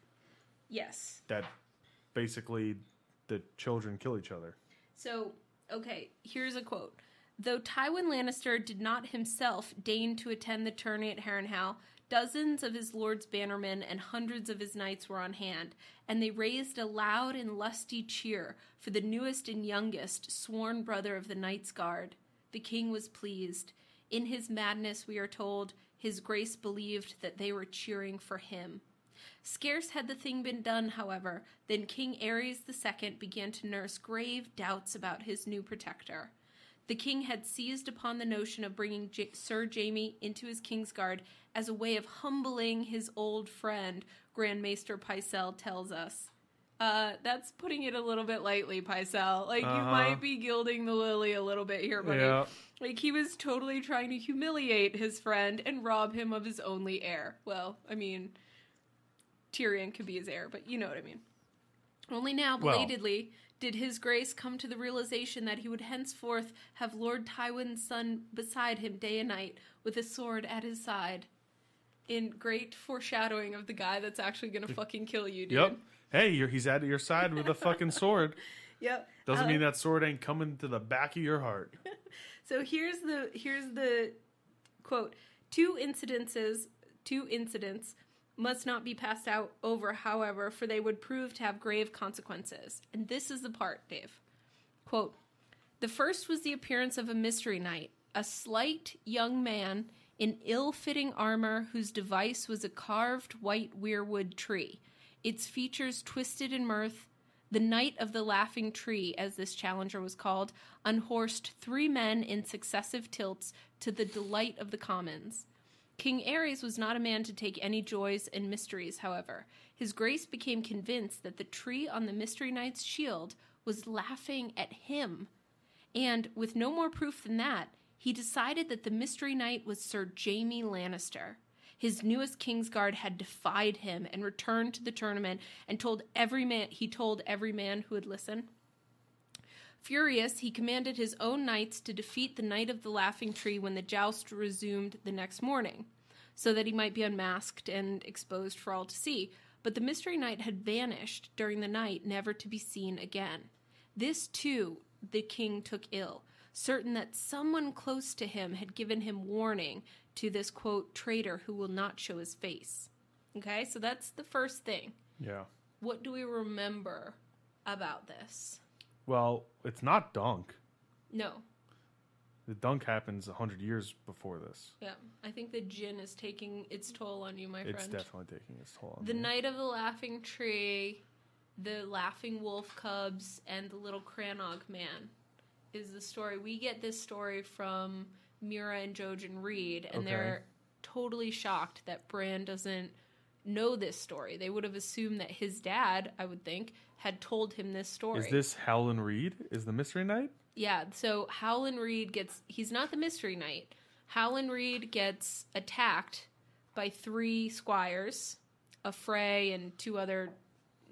Yes. that basically the children kill each other. So, okay, here's a quote. Though Tywin Lannister did not himself deign to attend the tourney at Harrenhal, dozens of his lord's bannermen and hundreds of his knights were on hand, and they raised a loud and lusty cheer for the newest and youngest sworn brother of the Knights Guard. The king was pleased. In his madness, we are told, his grace believed that they were cheering for him. Scarce had the thing been done, however, than King Aerys the Second began to nurse grave doubts about his new protector. The king had seized upon the notion of bringing J- Sir Jaime into his Kingsguard as a way of humbling his old friend, Grand Maester Pycelle tells us. Uh, that's putting it a little bit lightly, Pycelle. Like, Uh-huh. you might be gilding the lily a little bit here, buddy. Yeah. Like, he was totally trying to humiliate his friend and rob him of his only heir. Well, I mean, Tyrion could be his heir, but you know what I mean. Only now, Well- belatedly, did his grace come to the realization that he would henceforth have Lord Tywin's son beside him day and night, with a sword at his side. In great foreshadowing of the guy that's actually gonna fucking kill you, dude. Yep. Hey, you're, he's at your side with a fucking sword. Yep. Doesn't Uh, mean that sword ain't coming to the back of your heart. So here's the here's the quote. Two incidences, two incidents must not be passed out over, however, for they would prove to have grave consequences. And this is the part, Dave. Quote, the first was the appearance of a mystery knight, a slight young man in ill-fitting armor whose device was a carved white weirwood tree, its features twisted in mirth. The Knight of the Laughing Tree, as this challenger was called, unhorsed three men in successive tilts to the delight of the commons. King Aerys was not a man to take any joys and mysteries, however. His grace became convinced that the tree on the Mystery Knight's shield was laughing at him. And, with no more proof than that, he decided that the Mystery Knight was Sir Jaime Lannister. His newest Kingsguard had defied him and returned to the tournament and told every man he told every man who would listen. Furious, he commanded his own knights to defeat the Knight of the Laughing Tree when the joust resumed the next morning, so that he might be unmasked and exposed for all to see. But the Mystery Knight had vanished during the night, never to be seen again. This, too, the king took ill, certain that someone close to him had given him warning to this, quote, traitor who will not show his face. Okay, so that's the first thing. Yeah. What do we remember about this? Well, it's not Dunk. No. The Dunk happens a hundred years before this. Yeah, I think the gin is taking its toll on you, my It's friend. definitely taking its toll on The me. Knight of the Laughing Tree, the Laughing Wolf Cubs, and the Little Cranog Man is the story. We get this story from Mira and Jojen Reed, and Okay. they're totally shocked that Bran doesn't know this story. They would have assumed that his dad, I would think, had told him this story. Is this Howland Reed? Is the Mystery Knight? Yeah, so Howland Reed gets... He's not the Mystery Knight. Howland Reed gets attacked by three squires, a Frey and two other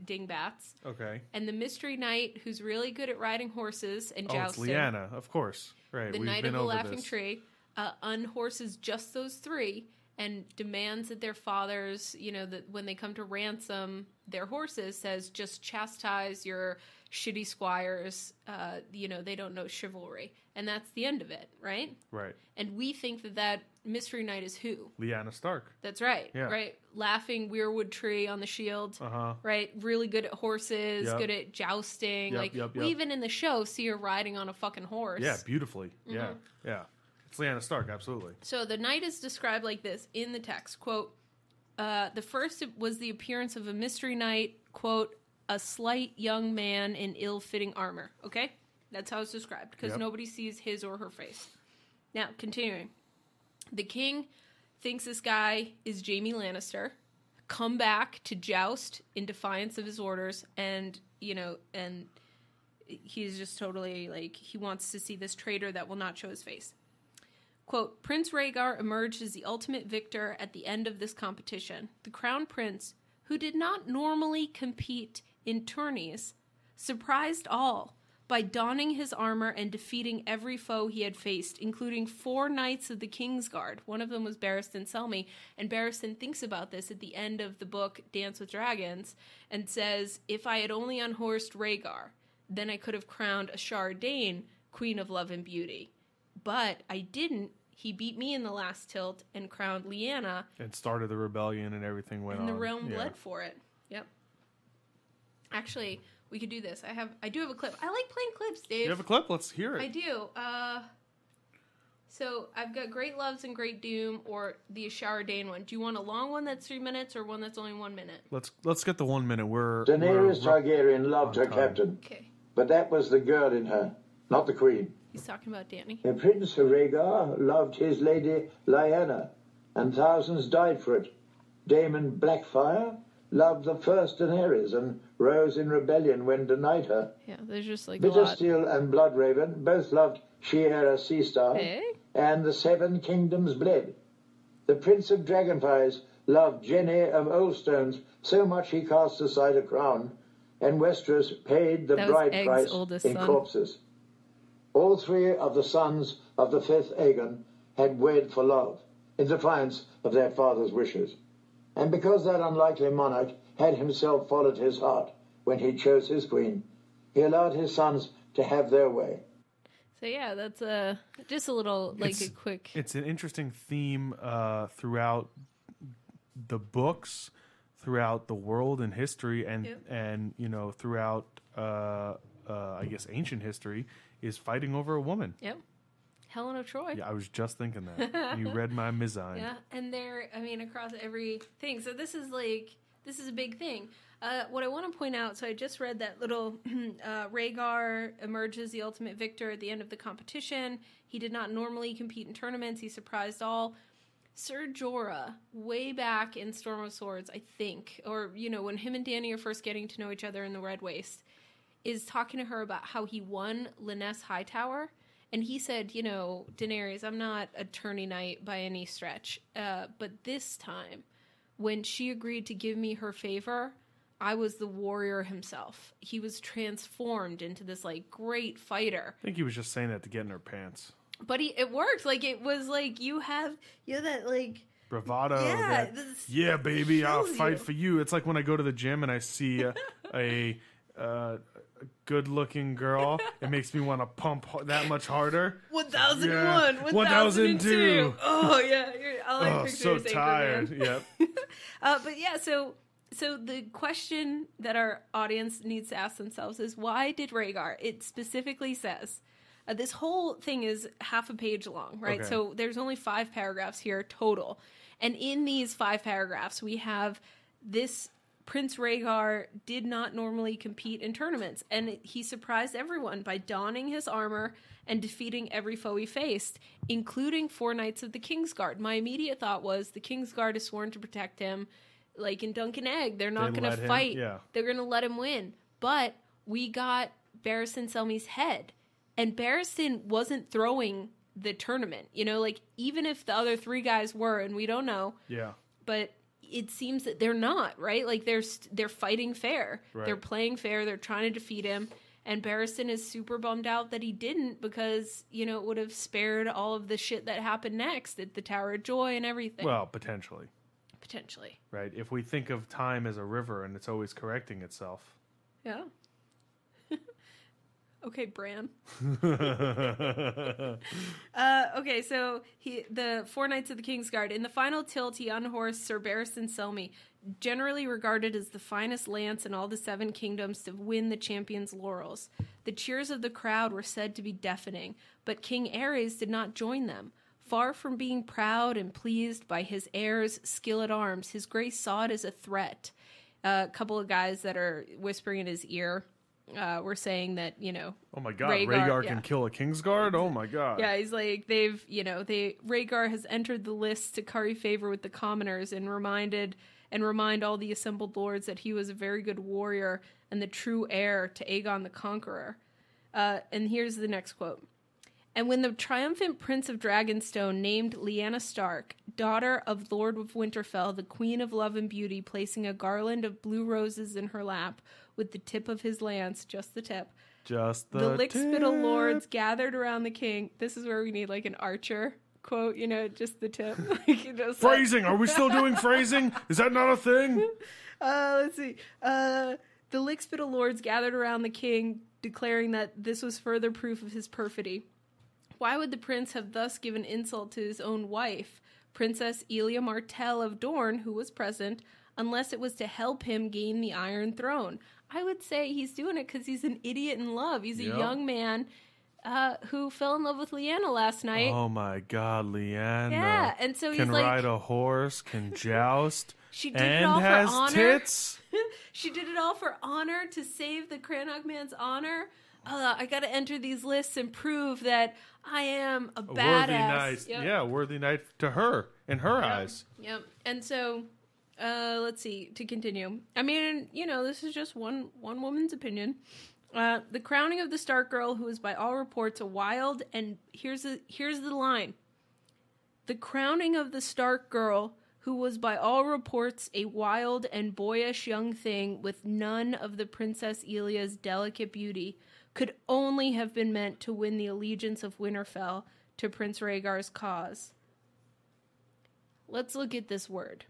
dingbats. Okay. And the mystery knight who's really good at riding horses and Oh, it's jousting. Lyanna, of course. Right. The We've Knight been of the over Laughing this. Tree uh, unhorses just those three and demands that their fathers, you know, that when they come to ransom their horses, says just chastise your shitty squires. Uh, you know, they don't know chivalry. And that's the end of it, right? Right. And we think that that mystery knight is who? Lyanna Stark. That's right. Yeah. Right. Laughing weirwood tree on the shield. Uh-huh. Right. Really good at horses, Yep. good at jousting. Yep, like yep, we yep. even in the show see her riding on a fucking horse. Yeah, beautifully. Mm-hmm. Yeah. Yeah. It's Lyanna Stark, absolutely. So the knight is described like this in the text. Quote, uh, the first was the appearance of a mystery knight, quote, a slight young man in ill-fitting armor. Okay? That's how it's described, because Yep. nobody sees his or her face. Now, continuing. The king thinks this guy is Jaime Lannister, come back to joust in defiance of his orders, and, you know, and he's just totally, like, he wants to see this traitor that will not show his face. Quote, Prince Rhaegar emerged as the ultimate victor at the end of this competition. The crown prince, who did not normally compete in tourneys, surprised all by donning his armor and defeating every foe he had faced, including four knights of the Kingsguard. One of them was Barristan Selmy, and Barristan thinks about this at the end of the book Dance with Dragons and says, if I had only unhorsed Rhaegar, then I could have crowned Ashara Dayne Queen of Love and Beauty. But I didn't. He beat me in the last tilt and crowned Lyanna. And started the rebellion and everything went and on. the realm yeah. bled for it. Yep. Actually, we could do this. I have, I do have a clip. I like playing clips, Dave. You have a clip? Let's hear it. I do. Uh, so I've got Great Loves and Great Doom, or the Ashara Dayne one. Do you want a long one that's three minutes, or one that's only one minute? Let's let's get the one minute. We're Daenerys we're, Targaryen loved her time. captain, Okay. but that was the girl in her, not the queen. He's talking about Dany. And Prince Rhaegar loved his lady Lyanna, and thousands died for it. Daemon Blackfire loved the first Daenerys and rose in rebellion when denied her. Yeah, there's just like a lot. Bittersteel and Bloodraven both loved Shiera Seastar, Hey? and the Seven Kingdoms bled. The Prince of Dragonflies loved Jenny of Oldstones so much he cast aside a crown, and Westeros paid the That was bride Egg's price oldest in son. corpses. All three of the sons of the fifth Aegon had wed for love, in defiance of their father's wishes. And because that unlikely monarch had himself followed his heart when he chose his queen, he allowed his sons to have their way. So yeah, that's a just a little like It's- a quick. It's an interesting theme uh, throughout the books, throughout the world and history, and Yep. and you know throughout uh, uh, I guess ancient history, is fighting over a woman. Yep. Helen of Troy. Yeah, I was just thinking that. You read my mizine. Yeah, and they're, I mean, across every thing. So this is like, this is a big thing. Uh, what I want to point out, so I just read that little, uh, Rhaegar emerges the ultimate victor at the end of the competition. He did not normally compete in tournaments. He surprised all. Ser Jorah, way back in Storm of Swords, I think, or, you know, when him and Dany are first getting to know each other in the Red Waste, is talking to her about how he won Lyness Hightower. And he said, you know, Daenerys, I'm not a tourney knight by any stretch. Uh, but this time, when she agreed to give me her favor, I was the warrior himself. He was transformed into this, like, great fighter. I think he was just saying that to get in her pants. But he, it worked. Like, it was like, you have, you have that, like... Bravado. Yeah, that, this yeah, baby, I'll shows fight you. for you. It's like when I go to the gym and I see a, a, uh, a good-looking girl. It makes me want to pump h- that much harder. one thousand one, Yeah. one thousand two. one thousand two. Oh, yeah. You're, I like Oh, picture so this tired. Anchorman. Yep. Uh, but yeah, so so the question that our audience needs to ask themselves is, why did Rhaegar? It specifically says, uh, this whole thing is half a page long, right? Okay. So there's only five paragraphs here total. And in these five paragraphs, we have this Prince Rhaegar did not normally compete in tournaments, and he surprised everyone by donning his armor and defeating every foe he faced, including four knights of the Kingsguard. My immediate thought was the Kingsguard is sworn to protect him, like in Dunk and Egg. They're not They going let to him- fight. yeah. They're going to let him win. But we got Barristan Selmy's head, and Barristan wasn't throwing the tournament. You know, like, even if the other three guys were, and we don't know, Yeah. but it seems that they're not, right? Like they're st- they're fighting fair. Right. They're playing fair. They're trying to defeat him. And Barristan is super bummed out that he didn't because, you know, it would have spared all of the shit that happened next at the Tower of Joy and everything. Well, potentially. Potentially. Right? If we think of time as a river and it's always correcting itself. Yeah. Okay, Bran. uh, okay, so he the four knights of the Kingsguard. In the final tilt, he unhorsed Sir Barristan Selmy, generally regarded as the finest lance in all the Seven Kingdoms to win the champion's laurels. The cheers of the crowd were said to be deafening, but King Aerys did not join them. Far from being proud and pleased by his heir's skill at arms, his grace saw it as a threat. Uh, a couple of guys that are whispering in his ear uh, were saying that, you know... Oh my god, Rhaegar, Rhaegar yeah. can kill a Kingsguard? Oh my god. Yeah, he's like, they've, you know, they Rhaegar has entered the lists to curry favor with the commoners and reminded... and remind all the assembled lords that he was a very good warrior and the true heir to Aegon the Conqueror. Uh, and here's the next quote. And when the triumphant Prince of Dragonstone named Lyanna Stark, daughter of Lord of Winterfell, the Queen of Love and Beauty, placing a garland of blue roses in her lap with the tip of his lance, just the tip, Just the, the Lickspittle tip. lords gathered around the king. This is where we need like an archer quote, you know, just the tip. Like, you know, Phrasing. Are we still doing phrasing? Is that not a thing? Uh, let's see. Uh, the Lickspittle lords gathered around the king, declaring that this was further proof of his perfidy. Why would the prince have thus given insult to his own wife, Princess Elia Martell of Dorne, who was present, unless it was to help him gain the Iron Throne? I would say he's doing it because he's an idiot in love. He's a Yep. young man uh, who fell in love with Lyanna last night. Oh my god, Lyanna. Yeah, and so he's can like... ride a horse, can joust, She did and it all for has honor. tits. She did it all for honor, to save the Crannog man's honor. Uh, I gotta enter these lists and prove that I am a A badass. worthy knight. Yep. Yeah, worthy knight to her, in her eyes. Yep. And so, uh, let's see, to continue. I mean, you know, this is just one, one woman's opinion. Uh, the crowning of the Stark girl, who is by all reports a wild, and here's the, here's the line. The crowning of the Stark girl, who was by all reports a wild and boyish young thing with none of the Princess Elia's delicate beauty, could only have been meant to win the allegiance of Winterfell to Prince Rhaegar's cause. Let's look at this word.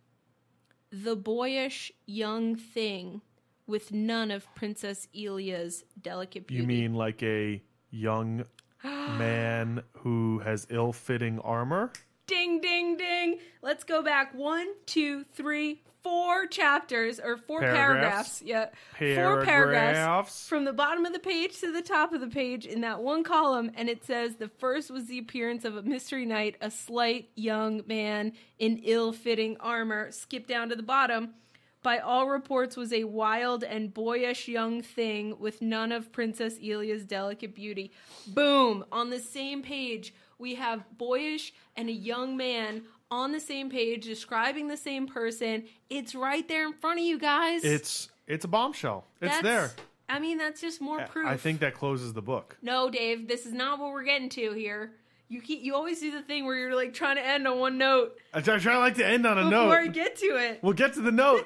The boyish young thing with none of Princess Elia's delicate beauty. You mean like a young man who has ill-fitting armor? Ding, ding, ding. Let's go back one, two, three, four chapters, or four paragraphs. Paragraphs. Yeah, four paragraphs. Paragraphs. From the bottom of the page to the top of the page in that one column, and it says the first was the appearance of a mystery knight, a slight young man in ill-fitting armor. Skip down to the bottom. By all reports was a wild and boyish young thing with none of Princess Elia's delicate beauty. Boom! On the same page, we have boyish and a young man on the same page describing the same person. It's right there in front of you guys. It's it's a bombshell. It's That's- there. I mean, that's just more proof. I think that closes the book. No, Dave, this is not what we're getting to here. You keep, you always do the thing where you're like trying to end on one note I try, I try like to end on a before I note. get to it. We'll get to the note.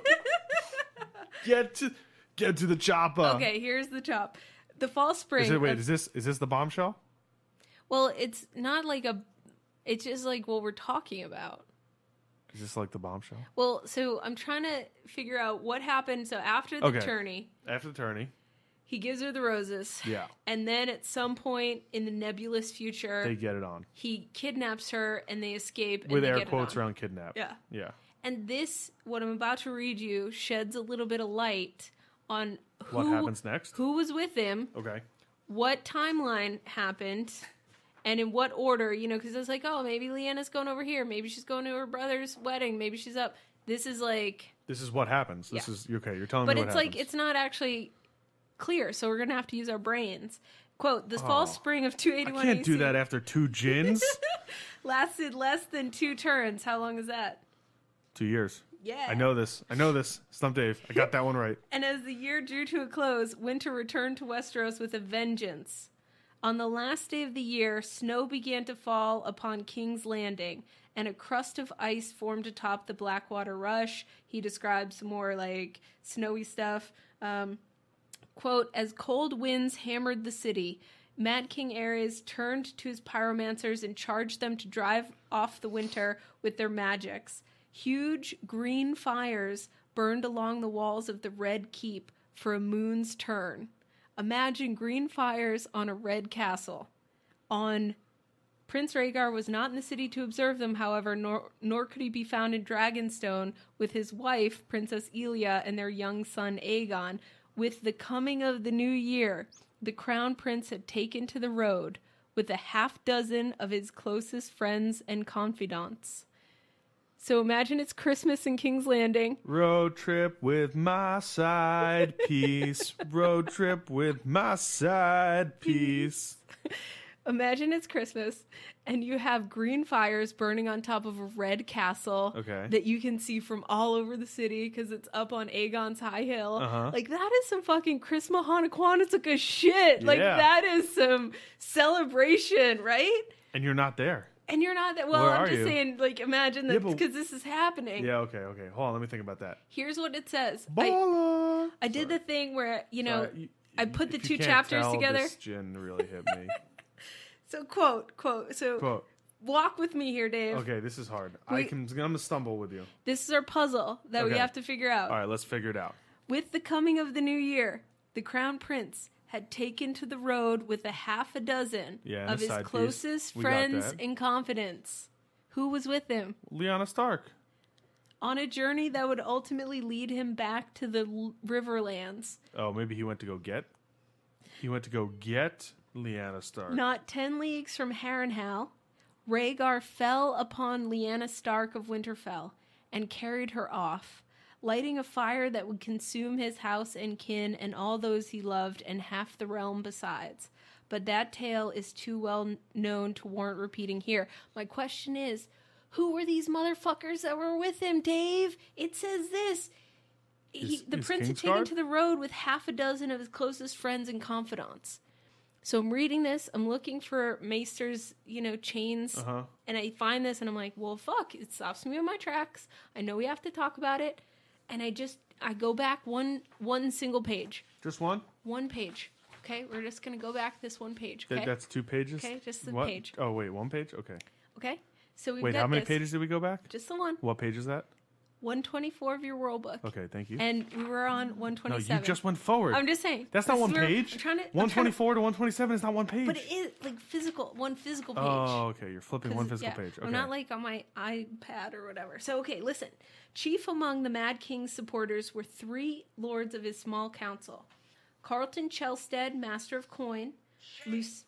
get to get to the chopper. Okay, here's the top. The fall spring. Is it, wait, of- is this is this the bombshell? Well, it's not like a. It's just like what we're talking about. Is this like the bombshell? Well, so I'm trying to figure out what happened. So after the Okay. tourney, After the tourney, he gives her the roses. yeah, And then at some point in the nebulous future, they get it on he kidnaps her and they escape. And with they air get it quotes on. around kidnap. Yeah. yeah. And this, what I'm about to read you, sheds a little bit of light on who, What happens next? who was with him, Okay. what timeline happened, and in what order, you know, because it's like, oh, maybe Lyanna's going over here. Maybe she's going to her brother's wedding. Maybe she's up. This is like... This is what happens. This Yeah. is okay. You're telling But me what it's happens. like, it's not actually clear, so we're going to have to use our brains. Quote, the Oh. fall spring of two I eighty-one can't A do C that after two gins. lasted less than two turns. How long is that? Two years. Yeah. I know this. I know this. Stump Dave. I got that one right. And as the year drew to a close, winter returned to Westeros with a vengeance. On the last day of the year, snow began to fall upon King's Landing, and a crust of ice formed atop the Blackwater Rush. He describes some more, like, snowy stuff. Um, quote, as cold winds hammered the city, Mad King Ares turned to his pyromancers and charged them to drive off the winter with their magics. Huge green fires burned along the walls of the Red Keep for a moon's turn. Imagine green fires on a red castle. On Prince Rhaegar was not in the city to observe them, however, nor, nor could he be found in Dragonstone with his wife, Princess Elia, and their young son, Aegon. With the coming of the new year, the crown prince had taken to the road with a half dozen of his closest friends and confidants. So imagine it's Christmas in King's Landing. Road trip with my side piece. Road trip with my side piece. Imagine it's Christmas, and you have green fires burning on top of a red castle okay. that you can see from all over the city because it's up on Aegon's high hill. Uh-huh. Like, that is some fucking Chris Mahanaquanatsuka shit. Like, Yeah. that is some celebration, right? And you're not there. And you're not that... Well, Where I'm are just you? saying, like, imagine that Yeah, because but- this is happening. Yeah, okay, okay. Hold on, let me think about that. Here's what it says. I, Baller! I did the thing where, you know, Sorry, you- I put the if two you can't chapters tell, together. This gin really hit me. So, quote, quote. So, Quote. walk with me here, Dave. Okay, this is hard. We- I can. I'm gonna stumble with you. This is our puzzle that we Okay. have to figure out. All right, let's figure it out. With the coming of the new year, the crown prince had taken to the road with a half a dozen Yeah, and of a his side piece. closest We got friends that. and confidants. Who was with him? Lyanna Stark. On a journey that would ultimately lead him back to the L- Riverlands. Oh, maybe he went to go get. He went to go get Lyanna Stark. Not ten leagues from Harrenhal, Rhaegar fell upon Lyanna Stark of Winterfell and carried her off, lighting a fire that would consume his house and kin and all those he loved and half the realm besides. But that tale is too well known to warrant repeating here. My question is, who were these motherfuckers that were with him, Dave? It says this. He, Is- the is prince had Kingsguard? taken to the road with half a dozen of his closest friends and confidants. So I'm reading this. I'm looking for Maester's, you know, chains. Uh-huh. And I find this and I'm like, well, fuck. It stops me in my tracks. I know we have to talk about it. And I just, I go back one one single page. Just one? One page. Okay? We're just going to go back this one page. Th- Okay? That's two pages? Okay, just the what? page. Oh, wait, one page? Okay. Okay? So we've Wait, got how many this. pages did we go back? Just the one. What page is that? one twenty-four of your world book. Okay, thank you. And we were on No, one twenty-seven. you just went forward. I'm just saying. That's not This one is where- page. I'm trying to, I'm one trying to- twenty-four to one twenty-seven is not one page. But it is like physical, one physical page. Oh, okay. You're flipping 'Cause, one physical yeah, page. Okay. I'm not like on my iPad or whatever. So, okay, listen. Chief among the Mad King's supporters were three lords of his small council. Carlton Chelstead, Master of Coin. Luce...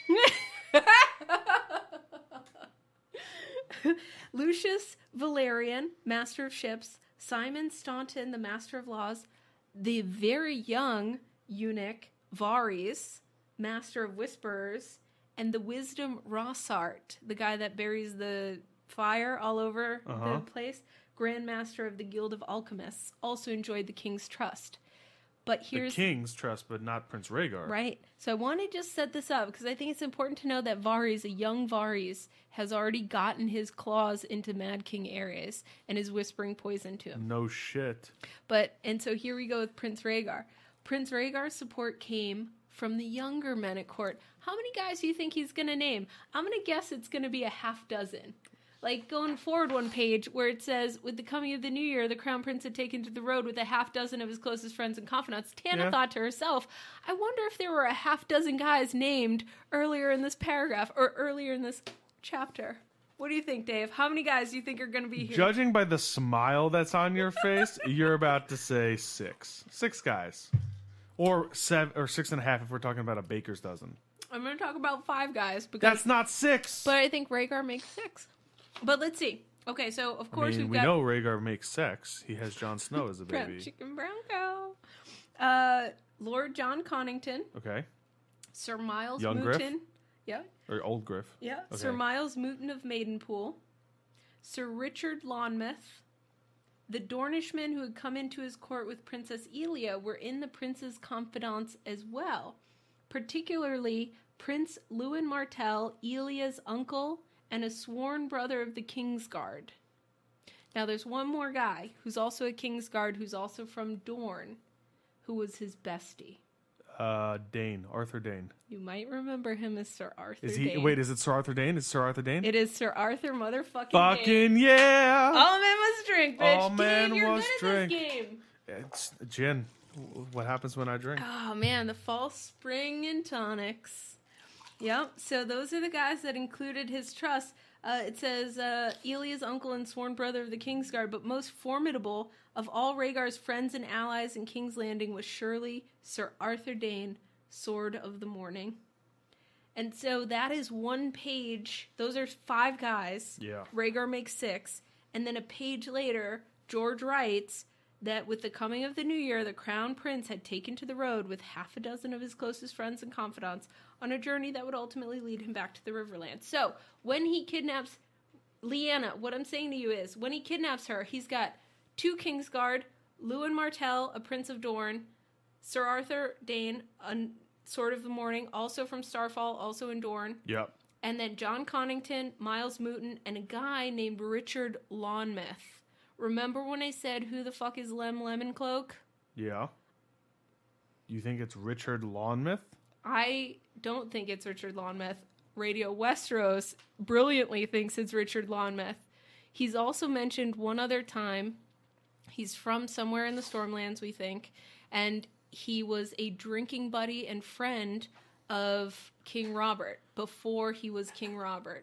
Lucius Valerian, Master of Ships. Simon Staunton, the Master of Laws. The very young eunuch, Varys, Master of Whisperers. And the wisdom Rossart, the guy that buries the fire all over Uh-huh. the place, Grand Master of the Guild of Alchemists, also enjoyed the king's trust. But The here's king's trust, but not Prince Rhaegar. right. So I want to just set this up because I think it's important to know that Varys, a young Varys, has already gotten his claws into Mad King Ares and is whispering poison to him. No shit. But and so here we go with Prince Rhaegar. Prince Rhaegar's support came from the younger men at court. How many guys do you think he's going to name? I'm going to guess it's going to be a half dozen. Like going forward one page where it says, with the coming of the new year, the crown prince had taken to the road with a half dozen of his closest friends and confidants. Tana Yeah. thought to herself, I wonder if there were a half dozen guys named earlier in this paragraph or earlier in this chapter. What do you think, Dave? How many guys do you think are going to be here? Judging by the smile that's on your face, you're about to say six. Six guys. Or seven or six and a half if we're talking about a baker's dozen. I'm going to talk about five guys because, That's not six. but I think Rhaegar makes six. But let's see. Okay, so of I course mean, we've we got know Rhaegar makes sex. He has Jon Snow as a brown baby. chicken brown cow. Uh, Lord John Connington, Okay. Sir Miles Young Mooton. Griff? Yeah, Or Old Griff. yeah. Okay. Sir Miles Mooton of Maidenpool. Sir Richard Lonmouth. The Dornishmen who had come into his court with Princess Elia were in the prince's confidants as well, particularly Prince Lewin Martell, Elia's uncle, and a sworn brother of the Kingsguard. Now, there's one more guy who's also a Kingsguard, who's also from Dorne, who was his bestie. Uh, Dane, Arthur Dane. You might remember him as Sir Arthur Is he? Dane. Wait, is it Sir Arthur Dane? Is Sir Arthur Dane? It is Sir Arthur motherfucking Fucking Dane. yeah! All man must drink, bitch. All man Dean, you're must good at drink. this game. It's gin. What happens when I drink? Oh, man, the fall spring and tonics. Yep, so those are the guys that included his trust. Uh, it says, uh, Elia's uncle and sworn brother of the Kingsguard, but most formidable of all Rhaegar's friends and allies in King's Landing was surely Sir Arthur Dane, Sword of the Morning. And so that is one page. Those are five guys. Yeah. Rhaegar makes six. And then a page later, George writes that with the coming of the new year, the Crown Prince had taken to the road with half a dozen of his closest friends and confidants on a journey that would ultimately lead him back to the Riverlands. So, when he kidnaps Lyanna, what I'm saying to you is, when he kidnaps her, he's got two Kingsguard, Lewin Martell, a Prince of Dorne, Sir Arthur Dane, a Sword of the Morning, also from Starfall, also in Dorne. Yep. And then John Connington, Miles Mooton, and a guy named Richard Lonmouth. Remember when I said, who the fuck is Lem Lemoncloak? Yeah. You think it's Richard Lonmouth? I don't think it's Richard Lonmouth. Radio Westeros brilliantly thinks it's Richard Lonmouth. He's also mentioned one other time. He's from somewhere in the Stormlands, we think. And he was a drinking buddy and friend of King Robert before he was King Robert.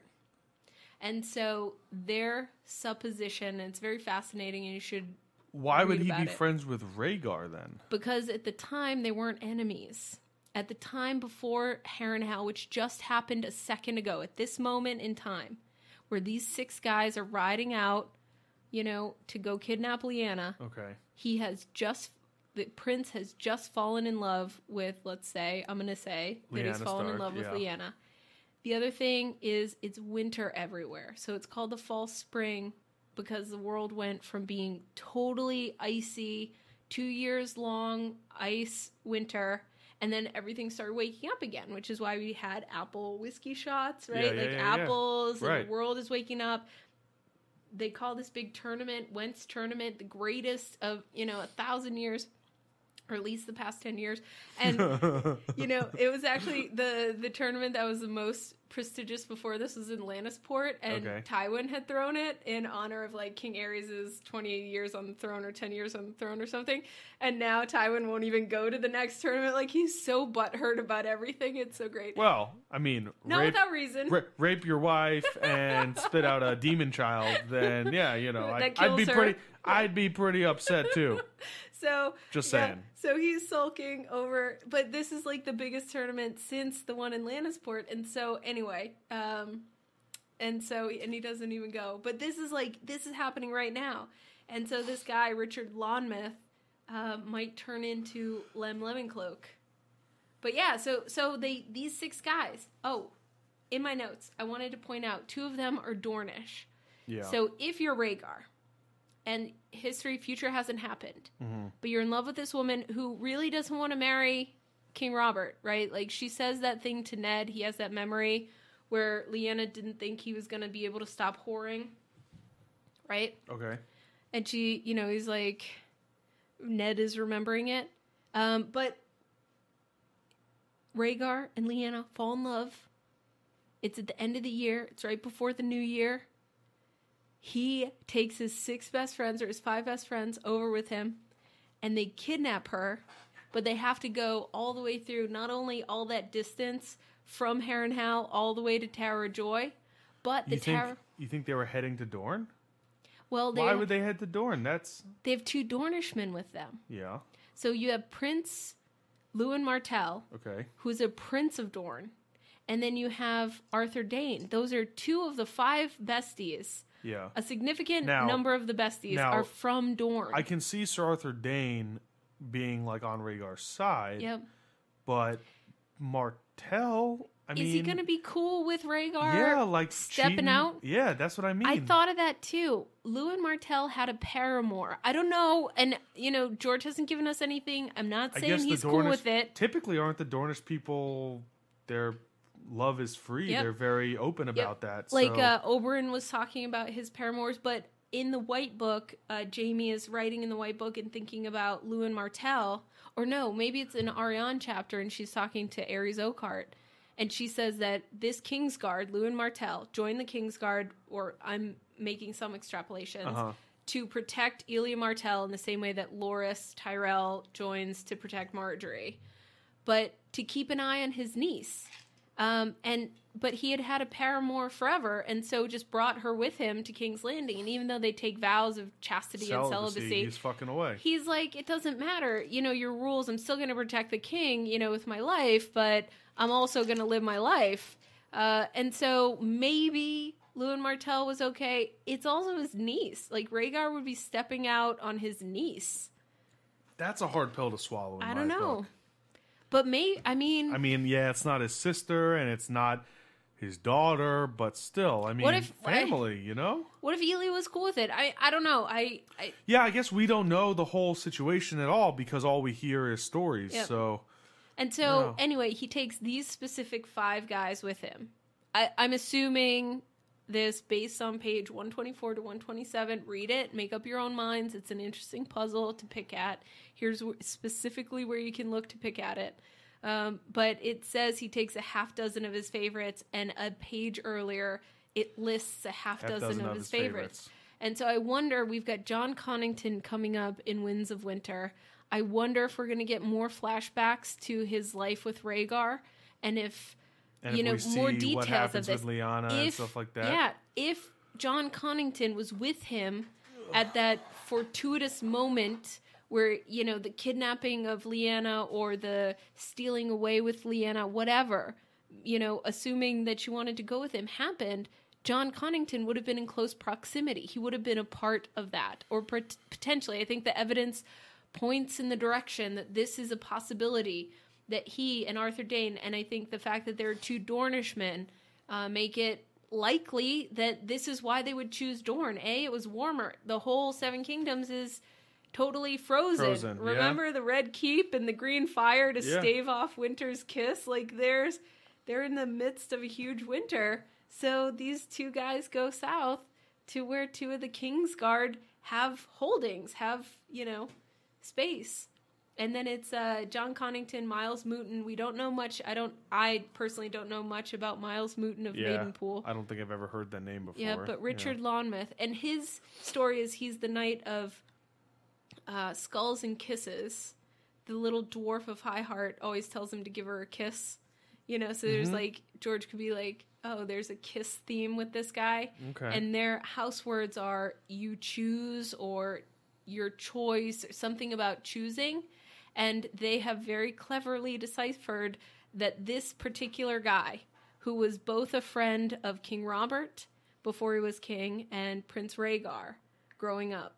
And so their supposition, and it's very fascinating, and you should Why would read he about be it. friends with Rhaegar then? Because at the time, they weren't enemies. At the time before Harrenhal, which just happened a second ago, at this moment in time, where these six guys are riding out, you know, to go kidnap Lyanna, Okay. he has just, the prince has just fallen in love with, let's say, I'm going to say, that he's Lyanna fallen in Stark, love with yeah. Lyanna. The other thing is it's winter everywhere. So it's called the fall spring because the world went from being totally icy, two years long ice winter, and then everything started waking up again, which is why we had apple whiskey shots, right? Yeah, yeah, like yeah, yeah. apples, and Right. the world is waking up. They call this big tournament, Wentz tournament, the greatest of, you know, a thousand years. Or at least the past ten years. And, you know, it was actually the, the tournament that was the most prestigious before this was in Lannisport. And Okay. Tywin had thrown it in honor of, like, King Aerys' twenty years on the throne or ten years on the throne or something. And now Tywin won't even go to the next tournament. Like, he's so butthurt about everything. It's so great. Well, I mean, Not rape, without reason. ra- rape your wife and spit out a demon child, then yeah, you know, That I'd, I'd kills be her. pretty, I'd be pretty upset too. So Just yeah, saying. so he's sulking over, but this is like the biggest tournament since the one in Lannisport, and so anyway, um, and so and he doesn't even go. But this is like this is happening right now, and so this guy Richard Lonmouth uh, might turn into Lem Lemoncloak. But yeah, so so they these six guys. Oh, in my notes, I wanted to point out two of them are Dornish. Yeah. So if you're Rhaegar, and history, future hasn't happened, Mm-hmm. but you're in love with this woman who really doesn't want to marry King Robert, right? Like, she says that thing to Ned. He has that memory where Lyanna didn't think he was going to be able to stop whoring, right? Okay. And she, you know, he's like, Ned is remembering it. Um, but Rhaegar and Lyanna fall in love. It's at the end of the year. It's right before the new year. He takes his six best friends or his five best friends over with him, and they kidnap her, but they have to go all the way through not only all that distance from Harrenhal all the way to Tower of Joy, but the You think Tower... you think they were heading to Dorne? Well, they Why have, would they head to Dorne? That's they have two Dornishmen with them. yeah. So you have Prince Lewin Martell, Okay. who's a prince of Dorne, and then you have Arthur Dane. Those are two of the five besties. Yeah. A significant Now- number of the besties now, are from Dorne. I can see Sir Arthur Dane being like on Rhaegar's side. Yep. But Martell, I mean, Is he going to be cool with Rhaegar? yeah, like stepping cheating? out? Yeah, that's what I mean. I thought of that too. Lewin Martell had a paramour. I don't know, and you know, George hasn't given us anything. I'm not I saying guess he's the cool Dornish, with it. Typically, aren't the Dornish people? They're love is free. Yep. They're very open about yep. that. Like so. uh, Oberyn was talking about his paramours, but in the White Book, uh, Jamie is writing in the White Book and thinking about Lewin Martell, or no, maybe it's an Arianne chapter, and she's talking to Ares Oakheart, and she says that this Kingsguard, Lewin Martell, joined the Kingsguard, or I'm making some extrapolations, uh-huh. to protect Elia Martell in the same way that Loras Tyrell joins to protect Marjorie, but to keep an eye on his niece. Um, and but he had had a paramour forever, and so just brought her with him to King's Landing. And even though they take vows of chastity celibacy, and celibacy, he's fucking away. He's like, it doesn't matter, you know, your rules. I'm still going to protect the king, you know, with my life, but I'm also going to live my life. Uh, and so maybe Lewin Martell was okay. It's also his niece. Like Rhaegar would be stepping out on his niece. That's a hard pill to swallow. In I my don't know. book. But may I mean, I mean, yeah, it's not his sister and it's not his daughter, but still, I mean, what if, family, I, you know? What if Ely was cool with it? I, I don't know. I, I yeah, I guess we don't know the whole situation at all because all we hear is stories. Yep. So, and so anyway, he takes these specific five guys with him. I, I'm assuming this based on page one twenty-four to one twenty-seven. Read it, make up your own minds. It's an interesting puzzle to pick at. Here's wh- specifically where you can look to pick at it. Um, but it says he takes a half dozen of his favorites, and a page earlier it lists a half, half dozen, dozen of, of his, his favorites. favorites. And so I wonder, we've got John Connington coming up in Winds of Winter. I wonder if we're going to get more flashbacks to his life with Rhaegar, and if and you if know we more see details what happens of this. with Lyanna if, and stuff like that. Yeah, if John Connington was with him at that fortuitous moment where, you know, the kidnapping of Lyanna or the stealing away with Lyanna, whatever, you know, assuming that you wanted to go with him happened, John Connington would have been in close proximity. He would have been a part of that. Or pot- potentially, I think the evidence points in the direction that this is a possibility that he and Arthur Dayne, and I think the fact that there are two Dornishmen uh, make it likely that this is why they would choose Dorne. A, it was warmer. The whole Seven Kingdoms is totally frozen. frozen Remember yeah. the Red Keep and the Green Fire to yeah. stave off winter's kiss? Like there's, they're in the midst of a huge winter. So these two guys go south to where two of the Kingsguard have holdings, have, you know, space. And then it's uh, John Connington, Miles Mooton. We don't know much. I don't. I personally don't know much about Miles Mooton of yeah, Maidenpool. I don't think I've ever heard that name before. Yeah, but Richard yeah. Lonmouth, and his story is he's the knight of uh, Skulls and Kisses. The little dwarf of High Heart always tells him to give her a kiss. You know, so there's mm-hmm. like George could be like, oh, there's a kiss theme with this guy, okay. and their house words are "you choose" or "your choice" or something about choosing. And they have very cleverly deciphered that this particular guy, who was both a friend of King Robert before he was king and Prince Rhaegar growing up,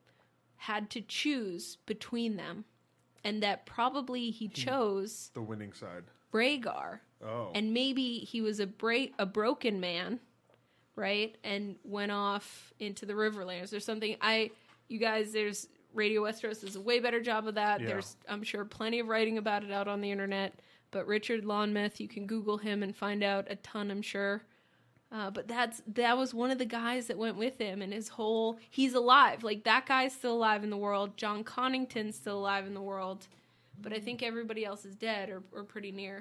had to choose between them. And that probably he chose the winning side. Rhaegar. Oh. And maybe he was a bra- a broken man, right? And went off into the Riverlands or something. I, you guys, there's... Radio Westeros does a way better job of that. Yeah. There's, I'm sure, plenty of writing about it out on the internet. But Richard Lonmouth, you can Google him and find out a ton, I'm sure. Uh, but that's that was one of the guys that went with him, and his whole... He's alive. Like, that guy's still alive in the world. John Connington's still alive in the world. But I think everybody else is dead or, or pretty near.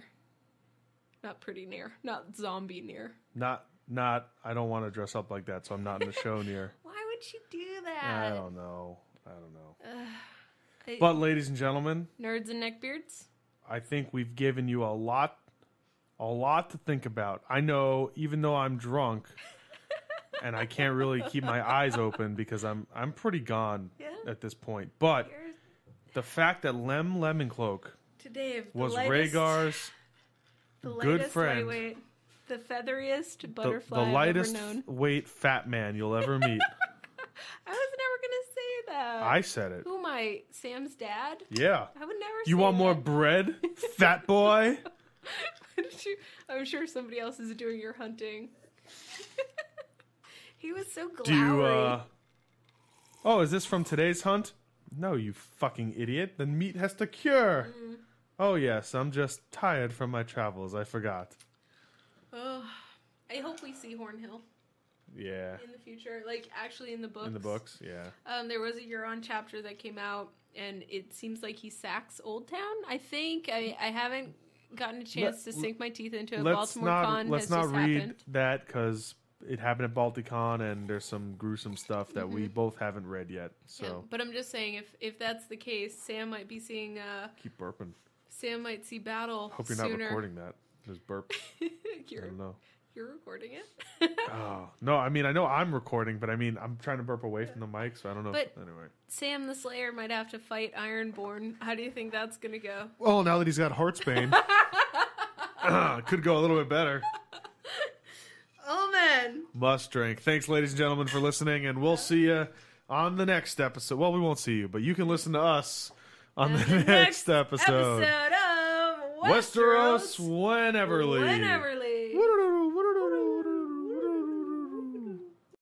Not pretty near. Not zombie near. Not, not... I don't want to dress up like that, so I'm not in the show near. Why would you do that? I don't know. I don't know. Uh, I, but, ladies and gentlemen... Nerds and neckbeards? I think we've given you a lot, a lot to think about. I know, even though I'm drunk, and I can't really keep my eyes open because I'm I'm pretty gone yeah. at this point. But You're... the fact that Lem Lemoncloak Today, was lightest, Rhaegar's the good friend, lightweight, the featheriest butterfly the, the lightest I've ever known. weight fat man you'll ever meet. I was never gonna say that. I said it. Who am I? Sam's dad? Yeah. I would never. You say want that. more bread, fat boy? I'm sure somebody else is doing your hunting. He was so glowery. Do you, uh... Oh, is this from today's hunt? No, you fucking idiot. The meat has to cure. Mm. Oh, yes, I'm just tired from my travels. I forgot. see Hornhill Yeah. in the future. Like, actually in the books. In the books, yeah. Um, there was a Euron chapter that came out, and it seems like he sacks Old Town, I think. I, I haven't gotten a chance Let, to sink my teeth into it. Let's Baltimore not, Con let's has not just read happened. that, because it happened at Balticon, and there's some gruesome stuff that Mm-hmm. we both haven't read yet. So Yeah, but I'm just saying, if, if that's the case, Sam might be seeing... Uh, keep burping. Sam might see battle Hope you're sooner. not recording that. Just burp. I you're, don't know. you're recording it? Oh, no, I mean, I know I'm recording, but I mean, I'm trying to burp away from the mic, so I don't know. But- if, anyway. Sam the Slayer might have to fight Ironborn. How do you think that's going to go? Well, now that he's got Heartsbane, could go a little bit better. Oh, man. Must drink. Thanks, ladies and gentlemen, for listening, and we'll see you on the next episode. Well, we won't see you, but you can listen to us on the, The next, episode. episode of Westeros, Westeros Wheneverly. Wheneverly.